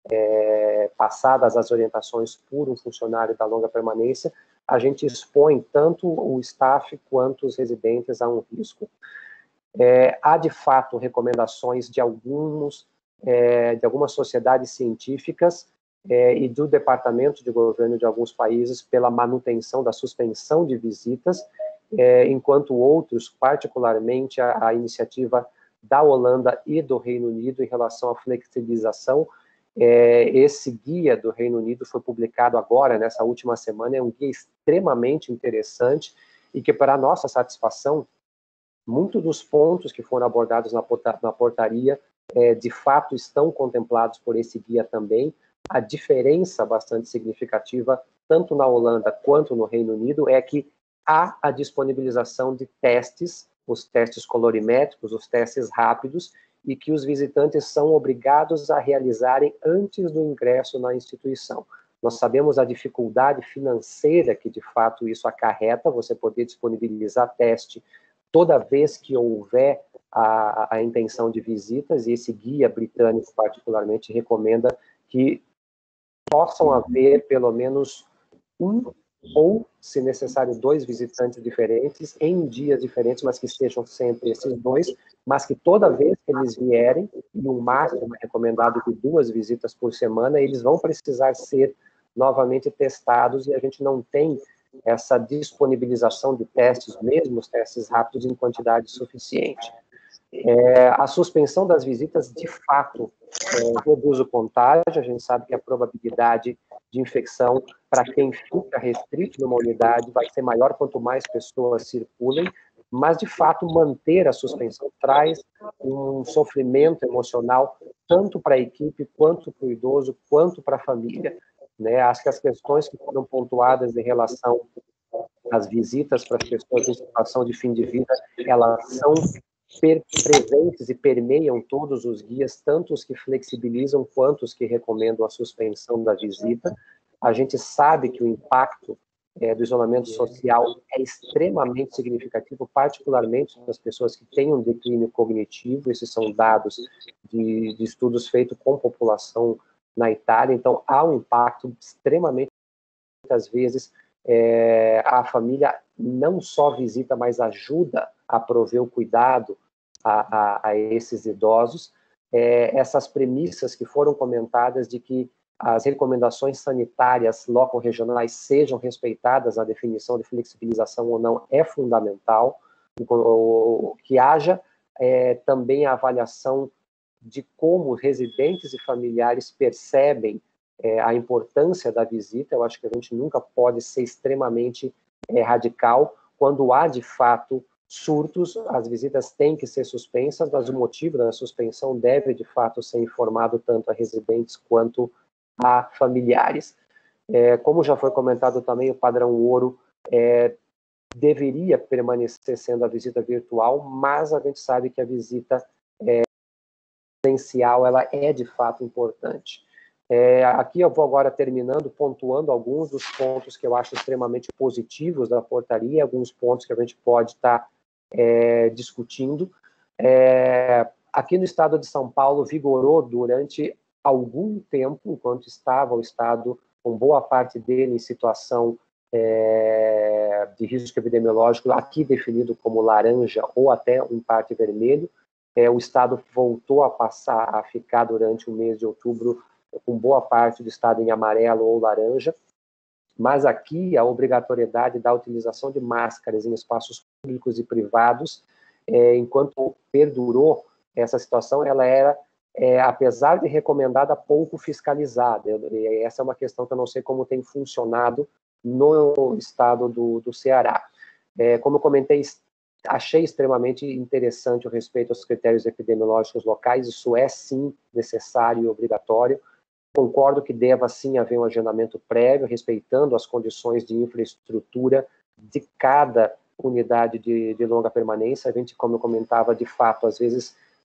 é, passadas as orientações por um funcionário da longa permanência, a gente expõe tanto o staff quanto os residentes a um risco. É, há, de fato, recomendações de, alguns, é, de algumas sociedades científicas é, e do Departamento de Governo de alguns países pela manutenção da suspensão de visitas, é, enquanto outros, particularmente a, a iniciativa da Holanda e do Reino Unido em relação à flexibilização. É, esse guia do Reino Unido foi publicado agora, nessa última semana, é um guia extremamente interessante e que, para nossa satisfação, muitos dos pontos que foram abordados na, porta, na portaria, é, de fato, estão contemplados por esse guia também. A diferença bastante significativa, tanto na Holanda quanto no Reino Unido, é que há a disponibilização de testes, os testes colorimétricos, os testes rápidos, e que os visitantes são obrigados a realizarem antes do ingresso na instituição. Nós sabemos a dificuldade financeira que, de fato, isso acarreta, você poder disponibilizar teste toda vez que houver a, a intenção de visitas, e esse guia britânico, particularmente, recomenda que possam haver pelo menos um ou, se necessário, dois visitantes diferentes, em dias diferentes, mas que sejam sempre esses dois, mas que toda vez que eles vierem, e um máximo recomendado de duas visitas por semana, eles vão precisar ser novamente testados, e a gente não tem essa disponibilização de testes, mesmo os testes rápidos, em quantidade suficiente. É, a suspensão das visitas, de fato, é, reduz o contágio. A gente sabe que a probabilidade de infecção para quem fica restrito numa unidade vai ser maior quanto mais pessoas circulem, mas, de fato, manter a suspensão traz um sofrimento emocional tanto para a equipe, quanto para o idoso, quanto para a família. Né? Acho que as questões que foram pontuadas em relação às visitas para as pessoas em situação de fim de vida, elas são presentes e permeiam todos os guias, tanto os que flexibilizam quanto os que recomendam a suspensão da visita. A gente sabe que o impacto é, do isolamento social é extremamente significativo, particularmente para as pessoas que têm um declínio cognitivo. Esses são dados de, de estudos feitos com população na Itália. Então, há um impacto extremamente, muitas vezes, é, a família não só visita, mas ajuda a prover o cuidado a, a, a esses idosos. É, essas premissas que foram comentadas de que as recomendações sanitárias loco-regionais sejam respeitadas na definição de flexibilização ou não é fundamental, que haja é, também a avaliação de como residentes e familiares percebem é, a importância da visita. Eu acho que a gente nunca pode ser extremamente é, radical. Quando há, de fato, surtos, as visitas têm que ser suspensas, mas o motivo da suspensão deve, de fato, ser informado tanto a residentes quanto a familiares. É, como já foi comentado também, o padrão ouro é, deveria permanecer sendo a visita virtual, mas a gente sabe que a visita é, presencial, ela é, de fato, importante. É, aqui eu vou agora terminando, pontuando alguns dos pontos que eu acho extremamente positivos da portaria, alguns pontos que a gente pode estar tá, é, discutindo. É, aqui no estado de São Paulo, vigorou durante algum tempo, enquanto estava o estado, com boa parte dele em situação é, de risco epidemiológico, aqui definido como laranja ou até um parte vermelho. É, o estado voltou a passar a ficar durante o mês de outubro com boa parte do estado em amarelo ou laranja, mas aqui a obrigatoriedade da utilização de máscaras em espaços públicos e privados, é, enquanto perdurou essa situação, ela era, é, apesar de recomendada, pouco fiscalizada. E essa é uma questão que eu não sei como tem funcionado no estado do, do Ceará. É, como eu comentei, achei extremamente interessante o respeito aos critérios epidemiológicos locais. Isso é, sim, necessário e obrigatório. Concordo que deva, sim, haver um agendamento prévio, respeitando as condições de infraestrutura de cada unidade de, de longa permanência. A gente, como eu comentava, de fato, às vezes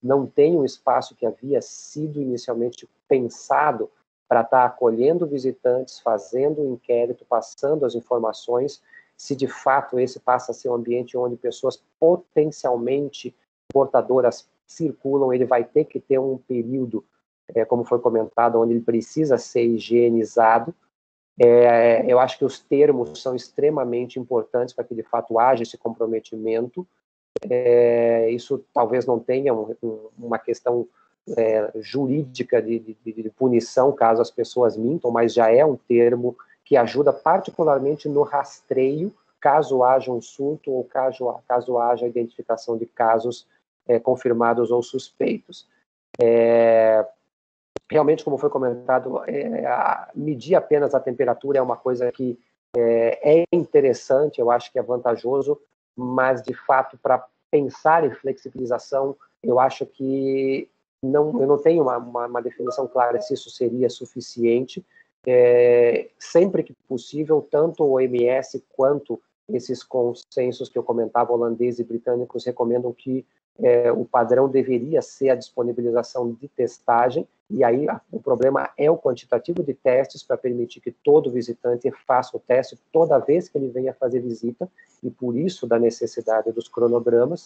não tem um espaço que havia sido inicialmente pensado para estar acolhendo visitantes, fazendo o inquérito, passando as informações, se de fato esse passa a ser um ambiente onde pessoas potencialmente portadoras circulam, ele vai ter que ter um período, é, como foi comentado, onde ele precisa ser higienizado. É, eu acho que os termos são extremamente importantes para que de fato haja esse comprometimento. É, isso talvez não tenha um, um, uma questão é, jurídica de, de, de punição caso as pessoas mintam, mas já é um termo que ajuda particularmente no rastreio, caso haja um surto ou caso, caso haja a identificação de casos é, confirmados ou suspeitos. É, realmente, como foi comentado, é, a, medir apenas a temperatura é uma coisa que é, é interessante, eu acho que é vantajoso, mas, de fato, para pensar em flexibilização, eu acho que não, eu não tenho uma, uma, uma definição clara se isso seria suficiente. É, sempre que possível, tanto o O M S quanto esses consensos que eu comentava, holandeses e britânicos, recomendam que é, o padrão deveria ser a disponibilização de testagem, e aí a, o problema é o quantitativo de testes para permitir que todo visitante faça o teste toda vez que ele venha fazer visita, e por isso da necessidade dos cronogramas.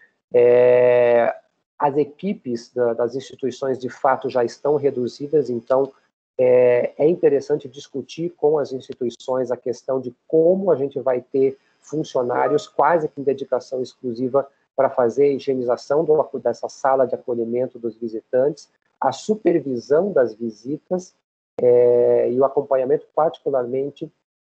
É, as equipes da, das instituições, de fato, já estão reduzidas, então é, é interessante discutir com as instituições a questão de como a gente vai ter funcionários quase que em dedicação exclusiva para fazer a higienização do, dessa sala de acolhimento dos visitantes, a supervisão das visitas é, e o acompanhamento particularmente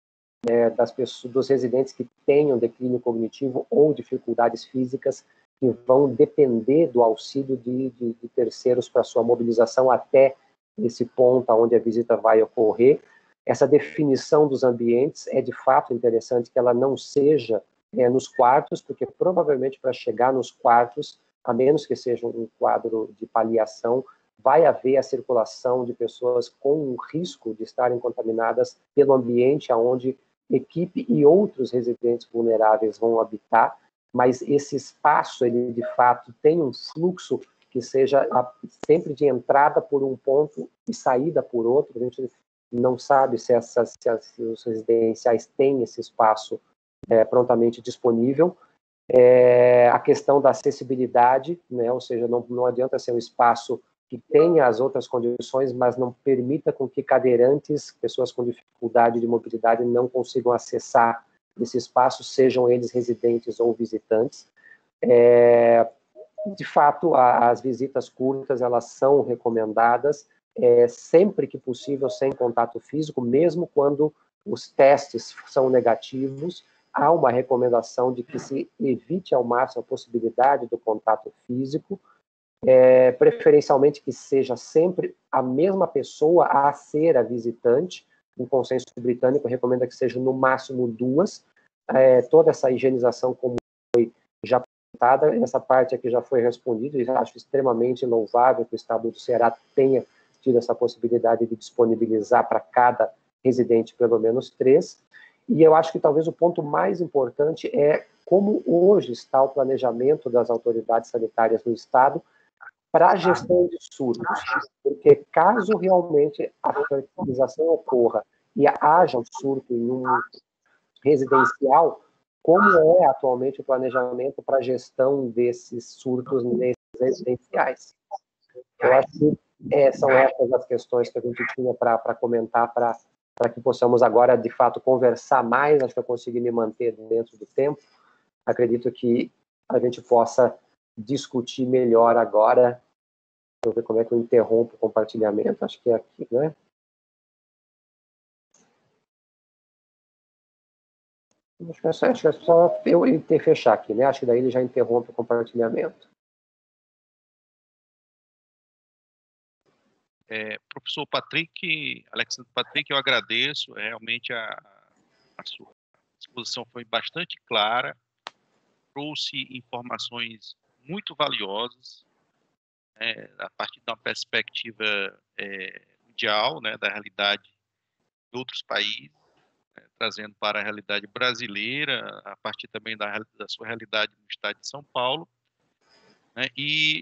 é, das pessoas, dos residentes que tenham declínio cognitivo ou dificuldades físicas que vão depender do auxílio de, de, de terceiros para sua mobilização até esse ponto onde a visita vai ocorrer. Essa definição dos ambientes é de fato interessante que ela não seja é, nos quartos, porque provavelmente para chegar nos quartos, a menos que seja um quadro de paliação, vai haver a circulação de pessoas com risco de estarem contaminadas pelo ambiente onde equipe e outros residentes vulneráveis vão habitar, mas esse espaço, ele de fato tem um fluxo que seja sempre de entrada por um ponto e saída por outro. A gente não sabe se, essas, se, as, se os residenciais têm esse espaço é, prontamente disponível. É, a questão da acessibilidade, né, ou seja, não, não adianta ser um espaço que tenha as outras condições, mas não permita com que cadeirantes, pessoas com dificuldade de mobilidade, não consigam acessar esse espaço, sejam eles residentes ou visitantes. É, de fato, a, as visitas curtas, elas são recomendadas, é, sempre que possível, sem contato físico, mesmo quando os testes são negativos, há uma recomendação de que se evite ao máximo a possibilidade do contato físico, é, preferencialmente que seja sempre a mesma pessoa a ser a visitante. O consenso britânico recomenda que seja no máximo duas. É, toda essa higienização, como foi já apontada, essa parte aqui já foi respondida, e acho extremamente louvável que o Estado do Ceará tenha tido essa possibilidade de disponibilizar para cada residente pelo menos três. E eu acho que talvez o ponto mais importante é como hoje está o planejamento das autoridades sanitárias no Estado para a gestão de surtos, porque caso realmente a fertilização ocorra e haja um surto em um residencial, como é atualmente o planejamento para a gestão desses surtos nesses residenciais? Eu acho que é, são essas as questões que a gente tinha para comentar, para que possamos agora, de fato, conversar mais. Acho que eu consegui me manter dentro do tempo. Acredito que a gente possa discutir melhor agora. Deixa eu ver como é que eu interrompo o compartilhamento. Acho que é aqui, né? Acho que é só, acho que é só eu ter fechar aqui, né? Acho que daí ele já interrompe o compartilhamento. É, professor Patrick, Alexandre Patrick, eu agradeço. Realmente a, a sua exposição foi bastante clara, trouxe informações muito valiosas, né, a partir de uma perspectiva é, mundial, né, da realidade de outros países, né, trazendo para a realidade brasileira, a partir também da, da sua realidade no estado de São Paulo, né, e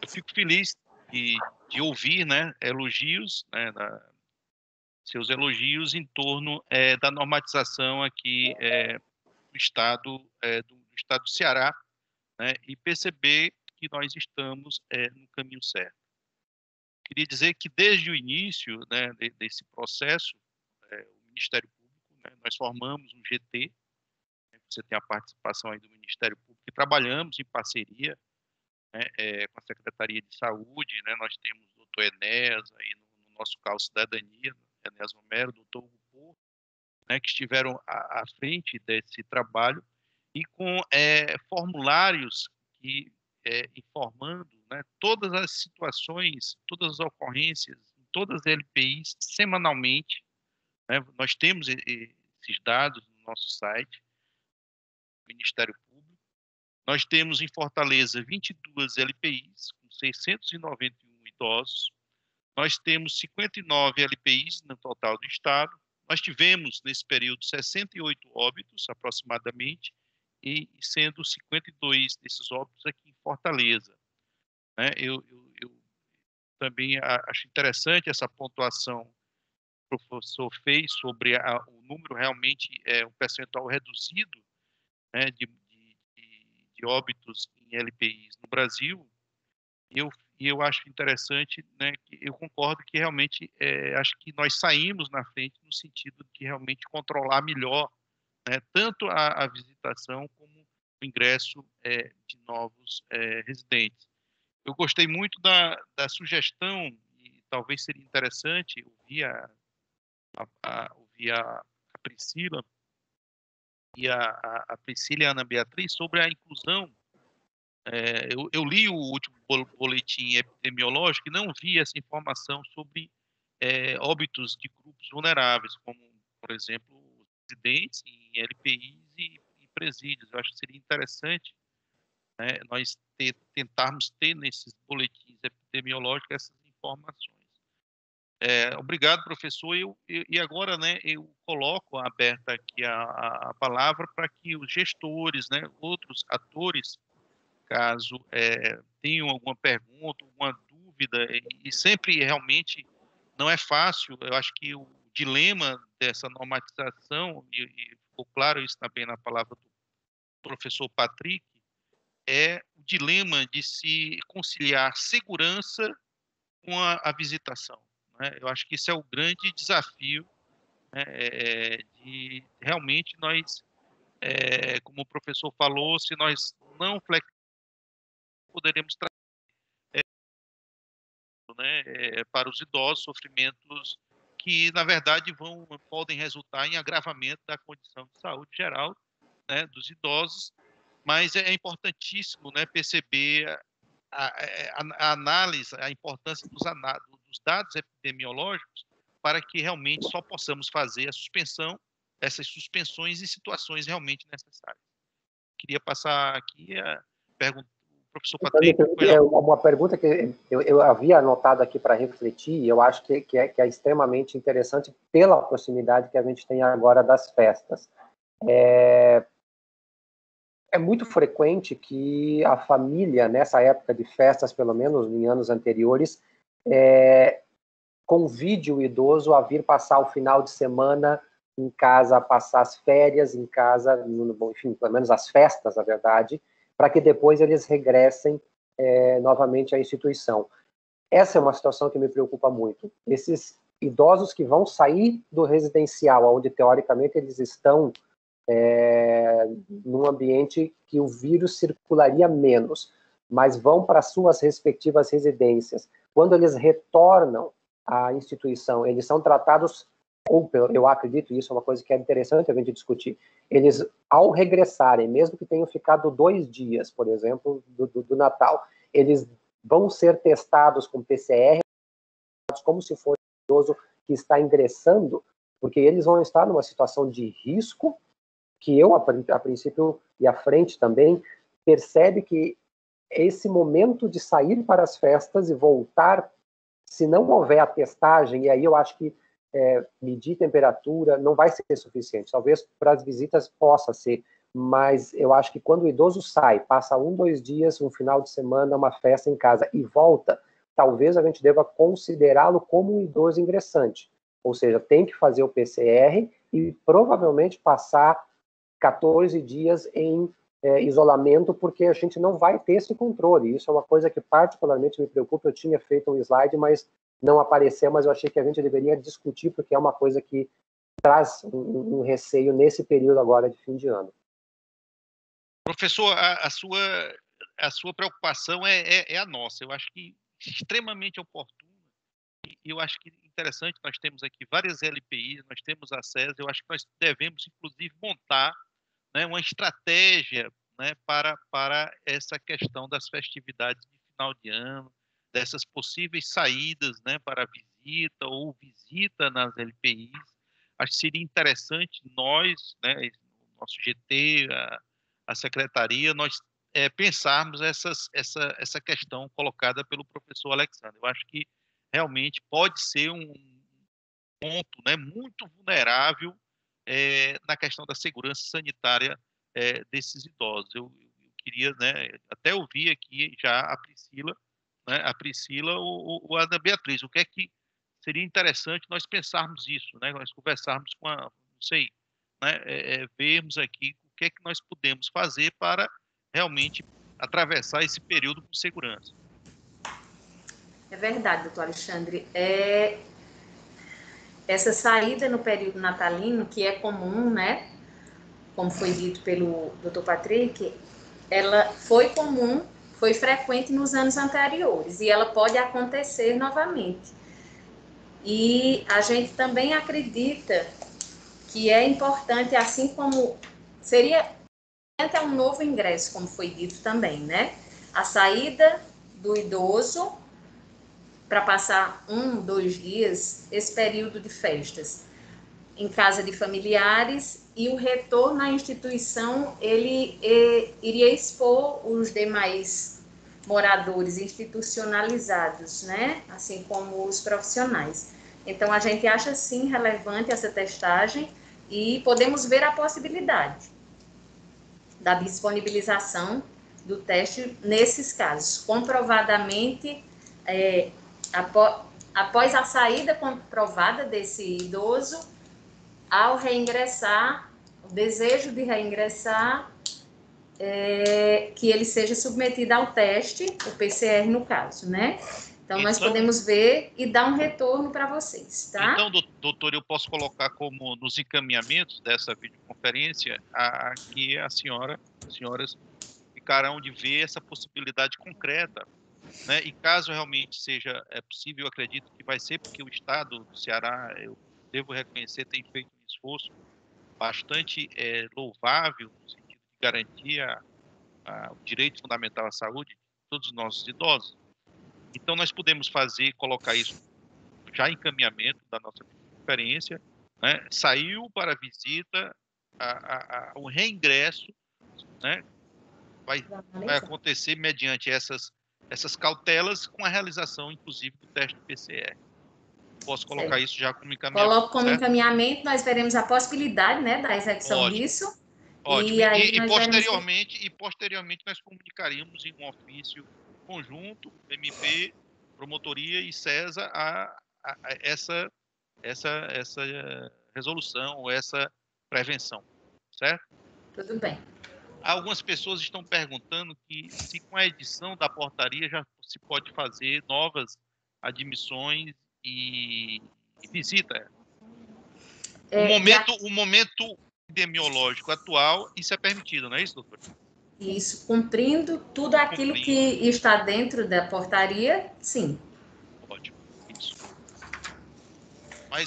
eu fico feliz de, de ouvir, né, elogios, né, na, seus elogios em torno é, da normatização aqui é, do estado é, do, do estado do Ceará, né, e perceber que nós estamos é, no caminho certo. Queria dizer que desde o início, né, de, desse processo, é, o Ministério Público, né, nós formamos um G T, né, você tem a participação aí do Ministério Público, e trabalhamos em parceria, né, é, com a Secretaria de Saúde, né, nós temos o doutor Enéas, aí no, no nosso caso Cidadania, Enéas Romero, o doutor Hugo Porto, né, que estiveram à, à frente desse trabalho, e com é, formulários que, é, informando, né, todas as situações, todas as ocorrências, todas as L P Is, semanalmente, né, nós temos esses dados no nosso site, Ministério Público. Nós temos em Fortaleza vinte e duas L P Is, com seiscentos e noventa e um idosos. Nós temos cinquenta e nove L P Is no total do estado. Nós tivemos, nesse período, sessenta e oito óbitos, aproximadamente, e sendo cinquenta e dois desses óbitos aqui em Fortaleza. Né? Eu, eu, eu também acho interessante essa pontuação que o professor fez sobre a, o número realmente, é um percentual reduzido, né, de, de, de óbitos em L P Is no Brasil. E eu, e eu acho interessante, né, que eu concordo que realmente, é, acho que nós saímos na frente no sentido de realmente controlar melhor, né, tanto a, a visitação como o ingresso é, de novos é, residentes. Eu gostei muito da, da sugestão, e talvez seria interessante ouvir a, a, a, ouvir a, a Priscila e a, a, a Priscila e a Ana Beatriz sobre a inclusão. É, eu, eu li o último boletim epidemiológico e não vi essa informação sobre é, óbitos de grupos vulneráveis, como, por exemplo, residentes em L P Is e, e presídios. Eu acho que seria interessante, né, nós ter, tentarmos ter nesses boletins epidemiológicos essas informações. É, obrigado, professor. Eu, eu, e agora, né, eu coloco aberta aqui a, a, a palavra para que os gestores, né, outros atores, caso é, tenham alguma pergunta, alguma dúvida, e, e sempre realmente não é fácil. Eu acho que o dilema dessa normatização, e, e ficou claro isso também na palavra do professor Patrick, é o dilema de se conciliar segurança com a, a visitação. Né? Eu acho que isso é o grande desafio, né, é, de realmente nós, é, como o professor falou, se nós não flexibilizarmos, poderemos trazer, é, né, é, para os idosos sofrimentos que, na verdade, vão, podem resultar em agravamento da condição de saúde geral, né, dos idosos, mas é importantíssimo, né, perceber a, a, a análise, a importância dos, dos dados epidemiológicos para que realmente só possamos fazer a suspensão, essas suspensões em situações realmente necessárias. Queria passar aqui a pergunta do professor Patrick. É uma pergunta que eu, eu havia anotado aqui para refletir, e eu acho que, que, é, que é extremamente interessante pela proximidade que a gente tem agora das festas. É, é muito frequente que a família, nessa época de festas, pelo menos em anos anteriores, é, convide o idoso a vir passar o final de semana em casa, passar as férias em casa, no, enfim, pelo menos as festas, na verdade, para que depois eles regressem é, novamente à instituição. Essa é uma situação que me preocupa muito. Esses idosos que vão sair do residencial, onde teoricamente eles estão é, num ambiente que o vírus circularia menos, mas vão para suas respectivas residências. Quando eles retornam à instituição, eles são tratados, ou eu acredito, isso é uma coisa que é interessante a gente discutir, eles, ao regressarem, mesmo que tenham ficado dois dias, por exemplo, do, do, do Natal, eles vão ser testados com P C R, como se fosse um idoso que está ingressando, porque eles vão estar numa situação de risco, que eu, a, a princípio, e à frente também, percebe que esse momento de sair para as festas e voltar, se não houver a testagem, e aí eu acho que é, medir temperatura não vai ser suficiente. Talvez para as visitas possa ser, mas eu acho que quando o idoso sai, passa um, dois dias, um final de semana, uma festa em casa e volta, talvez a gente deva considerá-lo como um idoso ingressante. Ou seja, tem que fazer o P C R e provavelmente passar quatorze dias em é, isolamento, porque a gente não vai ter esse controle. Isso é uma coisa que particularmente me preocupa. Eu tinha feito um slide, mas não apareceu, mas eu achei que a gente deveria discutir, porque é uma coisa que traz um, um receio nesse período agora de fim de ano. Professor, a, a, sua, a sua preocupação é, é, é a nossa. Eu acho que extremamente oportuna. E eu acho que interessante, nós temos aqui várias L P Is, nós temos a SES, eu acho que nós devemos, inclusive, montar, né, uma estratégia, né, para, para essa questão das festividades de final de ano, dessas possíveis saídas, né, para visita ou visita nas L P Is. Acho que seria interessante nós, né, nosso G T, a, a secretaria, nós é, pensarmos essas, essa, essa questão colocada pelo professor Alexandre. Eu acho que realmente pode ser um ponto, né, muito vulnerável é, na questão da segurança sanitária é, desses idosos. Eu, eu queria, né, até ouvir aqui já a Priscila, né, a Priscila ou, ou a Ana Beatriz. O que é que seria interessante nós pensarmos isso, né, nós conversarmos com a, não sei, né, é, é, vermos aqui o que é que nós podemos fazer para realmente atravessar esse período com segurança. É verdade, doutor Alexandre. É... Essa saída no período natalino, que é comum, né? Como foi dito pelo doutor Patrick, ela foi comum, foi frequente nos anos anteriores e ela pode acontecer novamente. E a gente também acredita que é importante, assim como seria até um novo ingresso, como foi dito também, né? A saída do idoso para passar um, dois dias, esse período de festas em casa de familiares, e o retorno à instituição, ele eh, iria expor os demais moradores institucionalizados, né? Assim como os profissionais. Então, a gente acha, sim, relevante essa testagem e podemos ver a possibilidade da disponibilização do teste nesses casos. Comprovadamente, é, após, após a saída comprovada desse idoso, ao reingressar, o desejo de reingressar, é, que ele seja submetido ao teste, o P C R no caso, né? Então, nós Então, podemos ver e dar um retorno para vocês, tá? Então, doutor, eu posso colocar como nos encaminhamentos dessa videoconferência a, a que a senhora, as senhoras ficarão de ver essa possibilidade concreta, né? E caso realmente seja é possível, eu acredito que vai ser, porque o Estado do Ceará, eu devo reconhecer, tem feito um esforço bastante é, louvável no sentido de garantir a, a, o direito fundamental à saúde de todos os nossos idosos. Então, nós podemos fazer, colocar isso já em encaminhamento da nossa conferência, né? Saiu para visita, a, a, a, o reingresso, né? vai, vai acontecer mediante essas, essas cautelas, com a realização, inclusive, do teste P C R. Posso colocar certo. Isso já como encaminhamento. Coloco como certo? encaminhamento, nós veremos a possibilidade, né, da execução Ótimo. disso. Ótimo. E, E, aí e, nós posteriormente, veremos... e posteriormente nós comunicaríamos em um ofício conjunto, M P, Promotoria e CESA, a, a, a essa, essa, essa resolução, ou essa prevenção, certo? Tudo bem. Algumas pessoas estão perguntando que se com a edição da portaria já se pode fazer novas admissões e, e visita. É, o, momento, já... o momento epidemiológico atual, isso é permitido, não é isso, doutor? Isso, cumprindo tudo aquilo cumprindo. que está dentro da portaria, sim. Ótimo, isso. Mais,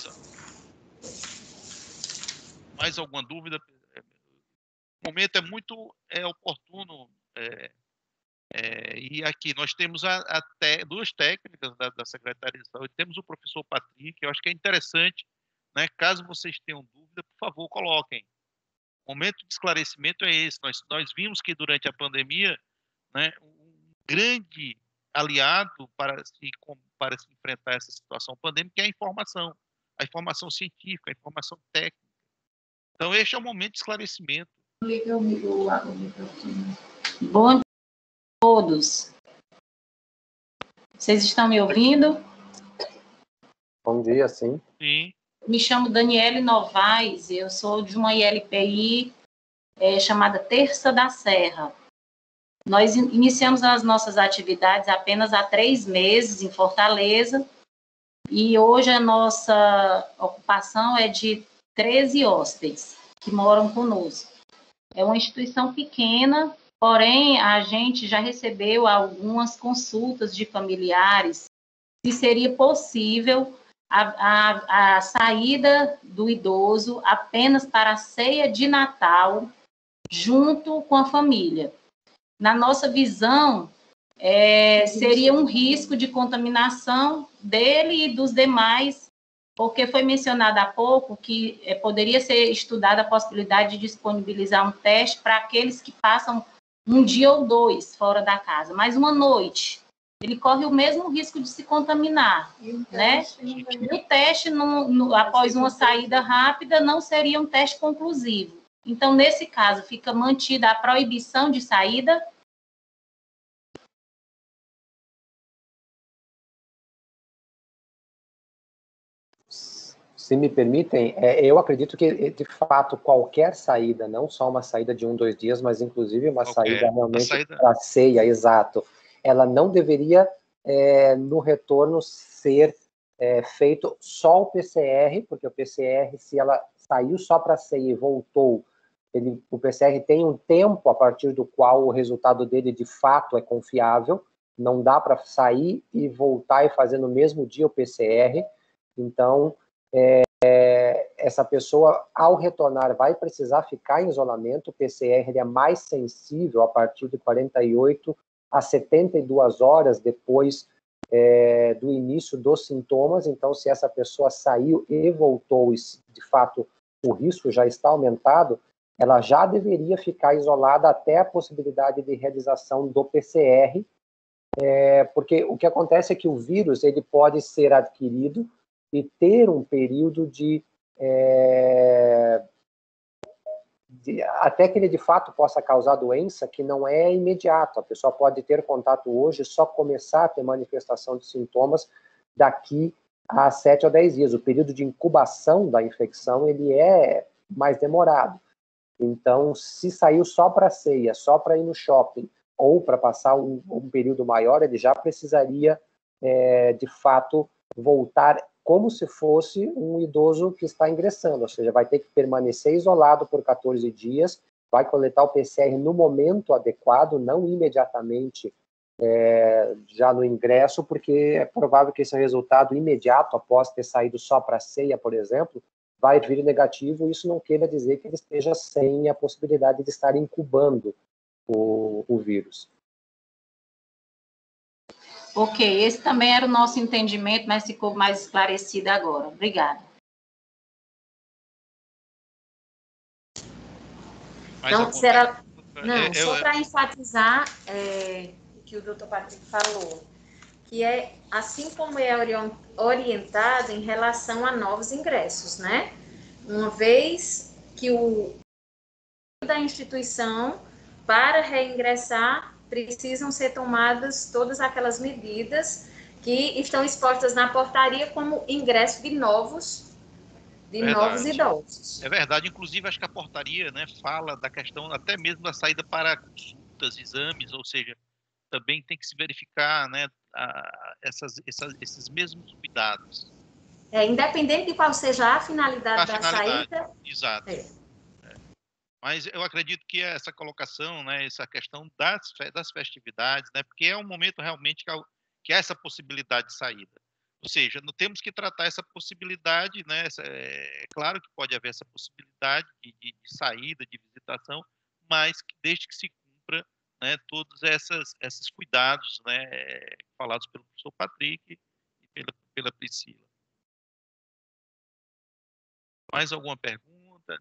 mais alguma dúvida? O momento é muito é, oportuno, é, é, e aqui nós temos a, a te, duas técnicas da, da Secretaria de Saúde, temos o professor Patrick, eu acho que é interessante, né, caso vocês tenham dúvida, por favor, coloquem. O momento de esclarecimento é esse, nós, nós vimos que durante a pandemia, né, um grande aliado para se, para se enfrentar essa situação pandêmica é a informação, a informação científica, a informação técnica. Então, este é o momento de esclarecimento. Liga o, o, o microfone. Bom dia a todos. Vocês estão me ouvindo? Bom dia, sim. Sim. Me chamo Daniele Novaes, eu sou de uma I L P I é, chamada Terça da Serra. Nós in- iniciamos as nossas atividades apenas há três meses em Fortaleza e hoje a nossa ocupação é de treze hóspedes que moram conosco. É uma instituição pequena, porém a gente já recebeu algumas consultas de familiares se seria possível a, a, a saída do idoso apenas para a ceia de Natal junto com a família. Na nossa visão, é, seria um risco de contaminação dele e dos demais, porque foi mencionado há pouco que é, poderia ser estudada a possibilidade de disponibilizar um teste para aqueles que passam um dia ou dois fora da casa, mas uma noite. Ele corre o mesmo risco de se contaminar, né? E o teste, no, no, após uma saída rápida, não seria um teste conclusivo. Então, nesse caso, fica mantida a proibição de saída. Se me permitem, é, eu acredito que, de fato, qualquer saída, não só uma saída de um, dois dias, mas inclusive uma Ok. saída A realmente saída- para ceia, exato, ela não deveria, é, no retorno, ser é, feito só o P C R, porque o P C R, se ela saiu só para ceia e voltou, ele, o P C R tem um tempo a partir do qual o resultado dele, de fato, é confiável, não dá para sair e voltar e fazer no mesmo dia o P C R, então... É, essa pessoa, ao retornar, vai precisar ficar em isolamento. O P C R ele é mais sensível a partir de quarenta e oito a setenta e duas horas depois é, do início dos sintomas. Então, se essa pessoa saiu e voltou e, de fato, o risco já está aumentado, ela já deveria ficar isolada até a possibilidade de realização do P C R, é, porque o que acontece é que o vírus ele pode ser adquirido e ter um período de, é, de, até que ele de fato possa causar doença, que não é imediato. A pessoa pode ter contato hoje, só começar a ter manifestação de sintomas daqui a sete ou dez dias. O período de incubação da infecção ele é mais demorado. Então, se saiu só para ceia, só para ir no shopping, ou para passar um, um período maior, ele já precisaria, é, de fato, voltar como se fosse um idoso que está ingressando, ou seja, vai ter que permanecer isolado por quatorze dias, vai coletar o P C R no momento adequado, não imediatamente é, já no ingresso, porque é provável que esse resultado imediato, após ter saído só para ceia, por exemplo, vai vir negativo, e isso não queira dizer que ele esteja sem a possibilidade de estar incubando o, o vírus. Ok, esse também era o nosso entendimento, mas ficou mais esclarecido agora. Obrigada. Então, será... Não, É, só é, para enfatizar é, o que o doutor Patrick falou, que é assim como é orientado em relação a novos ingressos, né? Uma vez que o da instituição, para reingressar, precisam ser tomadas todas aquelas medidas que estão expostas na portaria como ingresso de novos, de Verdade. novos idosos. É verdade, inclusive acho que a portaria, né, fala da questão até mesmo da saída para consultas, exames, ou seja, também tem que se verificar, né, a, essas, essas, esses mesmos cuidados. É, independente de qual seja a finalidade A da finalidade, saída. exato. É. É. Mas eu acredito que essa colocação, né, essa questão das, das festividades, né, porque é um momento realmente que há, que há essa possibilidade de saída. Ou seja, não temos que tratar essa possibilidade, né? Essa, é claro que pode haver essa possibilidade de, de, de saída, de visitação, mas que, desde que se cumpra, né, todos essas, esses cuidados, né, falados pelo professor Patrick e pela, pela Priscila. Mais alguma pergunta?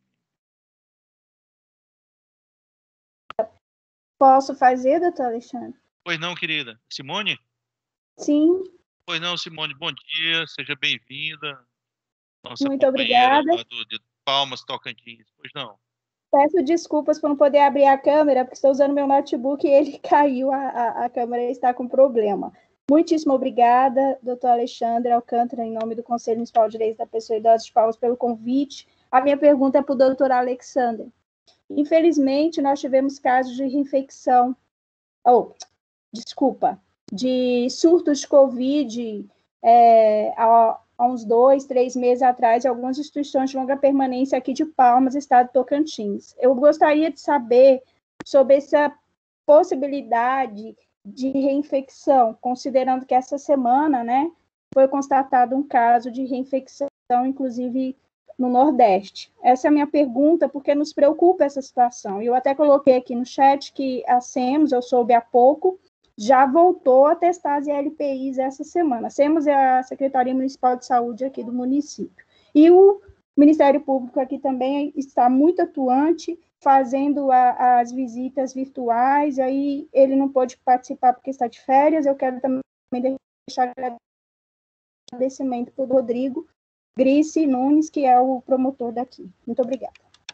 Posso fazer, doutor Alexandre? Pois não, querida. Simone? Sim. Pois não, Simone, bom dia, seja bem-vinda. Nossa Muito companheira obrigada. do, de Palmas, Tocantins. Pois não. Peço desculpas por não poder abrir a câmera, porque estou usando meu notebook e ele caiu, a, a, a câmera está com problema. Muitíssimo obrigada, doutor Alexandre Alcântara, em nome do Conselho Municipal de Direitos da Pessoa Idosa de Palmas, pelo convite. A minha pergunta é para o doutor Alexandre. Infelizmente, nós tivemos casos de reinfecção, ou, oh, desculpa, de surtos de Covid é, há, há uns dois, três meses atrás, em algumas instituições de longa permanência aqui de Palmas, estado de Tocantins. Eu gostaria de saber sobre essa possibilidade de reinfecção, considerando que essa semana, né, foi constatado um caso de reinfecção, inclusive no Nordeste. Essa é a minha pergunta, porque nos preocupa essa situação. Eu até coloquei aqui no chat que a SEMOS, eu soube há pouco, já voltou a testar as I L P Is essa semana. A SEMOS é a Secretaria Municipal de Saúde aqui do município. E o Ministério Público aqui também está muito atuante, fazendo a, as visitas virtuais, aí ele não pôde participar porque está de férias. Eu quero também deixar agradecimento para o Rodrigo Grice Nunes, que é o promotor daqui. Muito obrigada.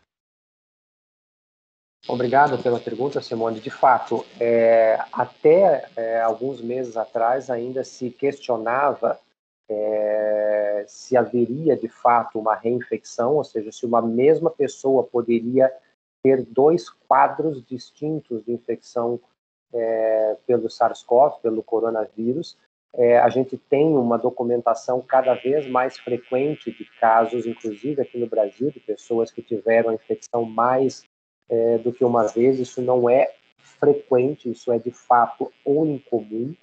Obrigado pela pergunta, Simone. De fato, é, até é, alguns meses atrás ainda se questionava é, se haveria, de fato, uma reinfecção, ou seja, se uma mesma pessoa poderia ter dois quadros distintos de infecção é, pelo SARS-CoV, pelo coronavírus. É, a gente tem uma documentação cada vez mais frequente de casos, inclusive aqui no Brasil, de pessoas que tiveram a infecção mais é, do que uma vez. Isso não é frequente, isso é de fato ou incomum.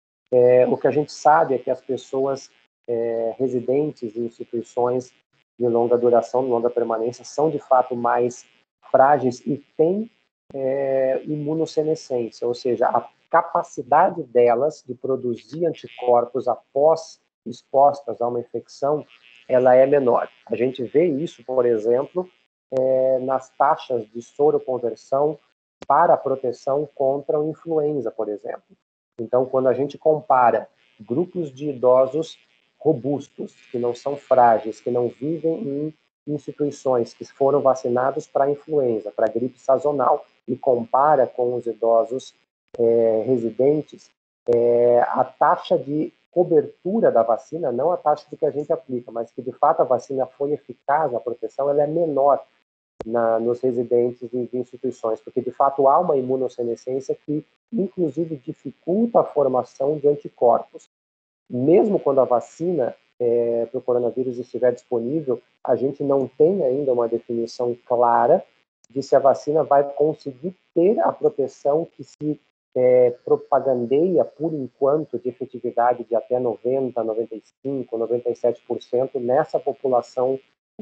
É, o que a gente sabe é que as pessoas é, residentes em instituições de longa duração, de longa permanência, são de fato mais frágeis e têm é, imunossenescência, ou seja, a capacidade delas de produzir anticorpos após expostas a uma infecção, ela é menor. A gente vê isso, por exemplo, é, nas taxas de soroconversão para a proteção contra a influenza, por exemplo. Então, quando a gente compara grupos de idosos robustos, que não são frágeis, que não vivem em instituições, que foram vacinados para a influenza, para a gripe sazonal, e compara com os idosos é, residentes, é, a taxa de cobertura da vacina, não a taxa de que a gente aplica, mas que de fato a vacina foi eficaz na proteção, ela é menor na, nos residentes de, de instituições, porque de fato há uma imunossenescência que inclusive dificulta a formação de anticorpos. Mesmo quando a vacina é, para o coronavírus estiver disponível, a gente não tem ainda uma definição clara de se a vacina vai conseguir ter a proteção que se é, propagandeia, por enquanto, de efetividade de até noventa, noventa e cinco, noventa e sete por cento nessa população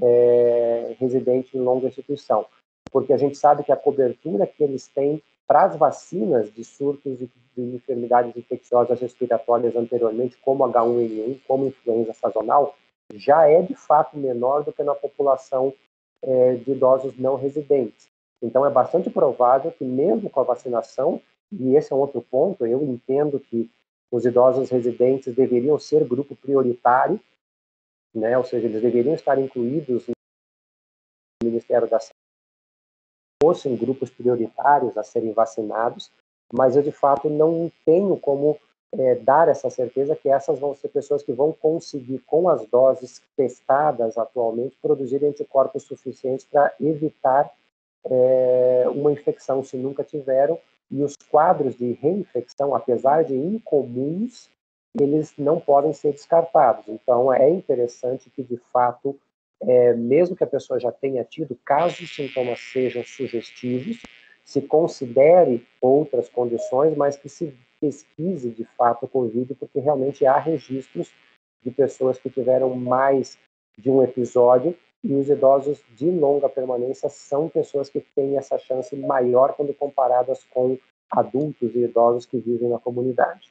é, residente em longa instituição. Porque a gente sabe que a cobertura que eles têm para as vacinas de surtos de, de enfermidades infecciosas respiratórias anteriormente, como H um N um, como influenza sazonal, já é de fato menor do que na população é, de idosos não residentes. Então é bastante provável que mesmo com a vacinação, e esse é um outro ponto, eu entendo que os idosos residentes deveriam ser grupo prioritário, né, ou seja, eles deveriam estar incluídos no Ministério da Saúde, fossem grupos prioritários a serem vacinados, mas eu de fato não tenho como é, dar essa certeza que essas vão ser pessoas que vão conseguir, com as doses testadas atualmente, produzir anticorpos suficientes para evitar é, uma infecção, se nunca tiveram, e os quadros de reinfecção, apesar de incomuns, eles não podem ser descartados. Então, é interessante que, de fato, é, mesmo que a pessoa já tenha tido, caso os sintomas sejam sugestivos, se considere outras condições, mas que se pesquise, de fato, o Covid, porque realmente há registros de pessoas que tiveram mais de um episódio, e os idosos de longa permanência são pessoas que têm essa chance maior quando comparadas com adultos e idosos que vivem na comunidade.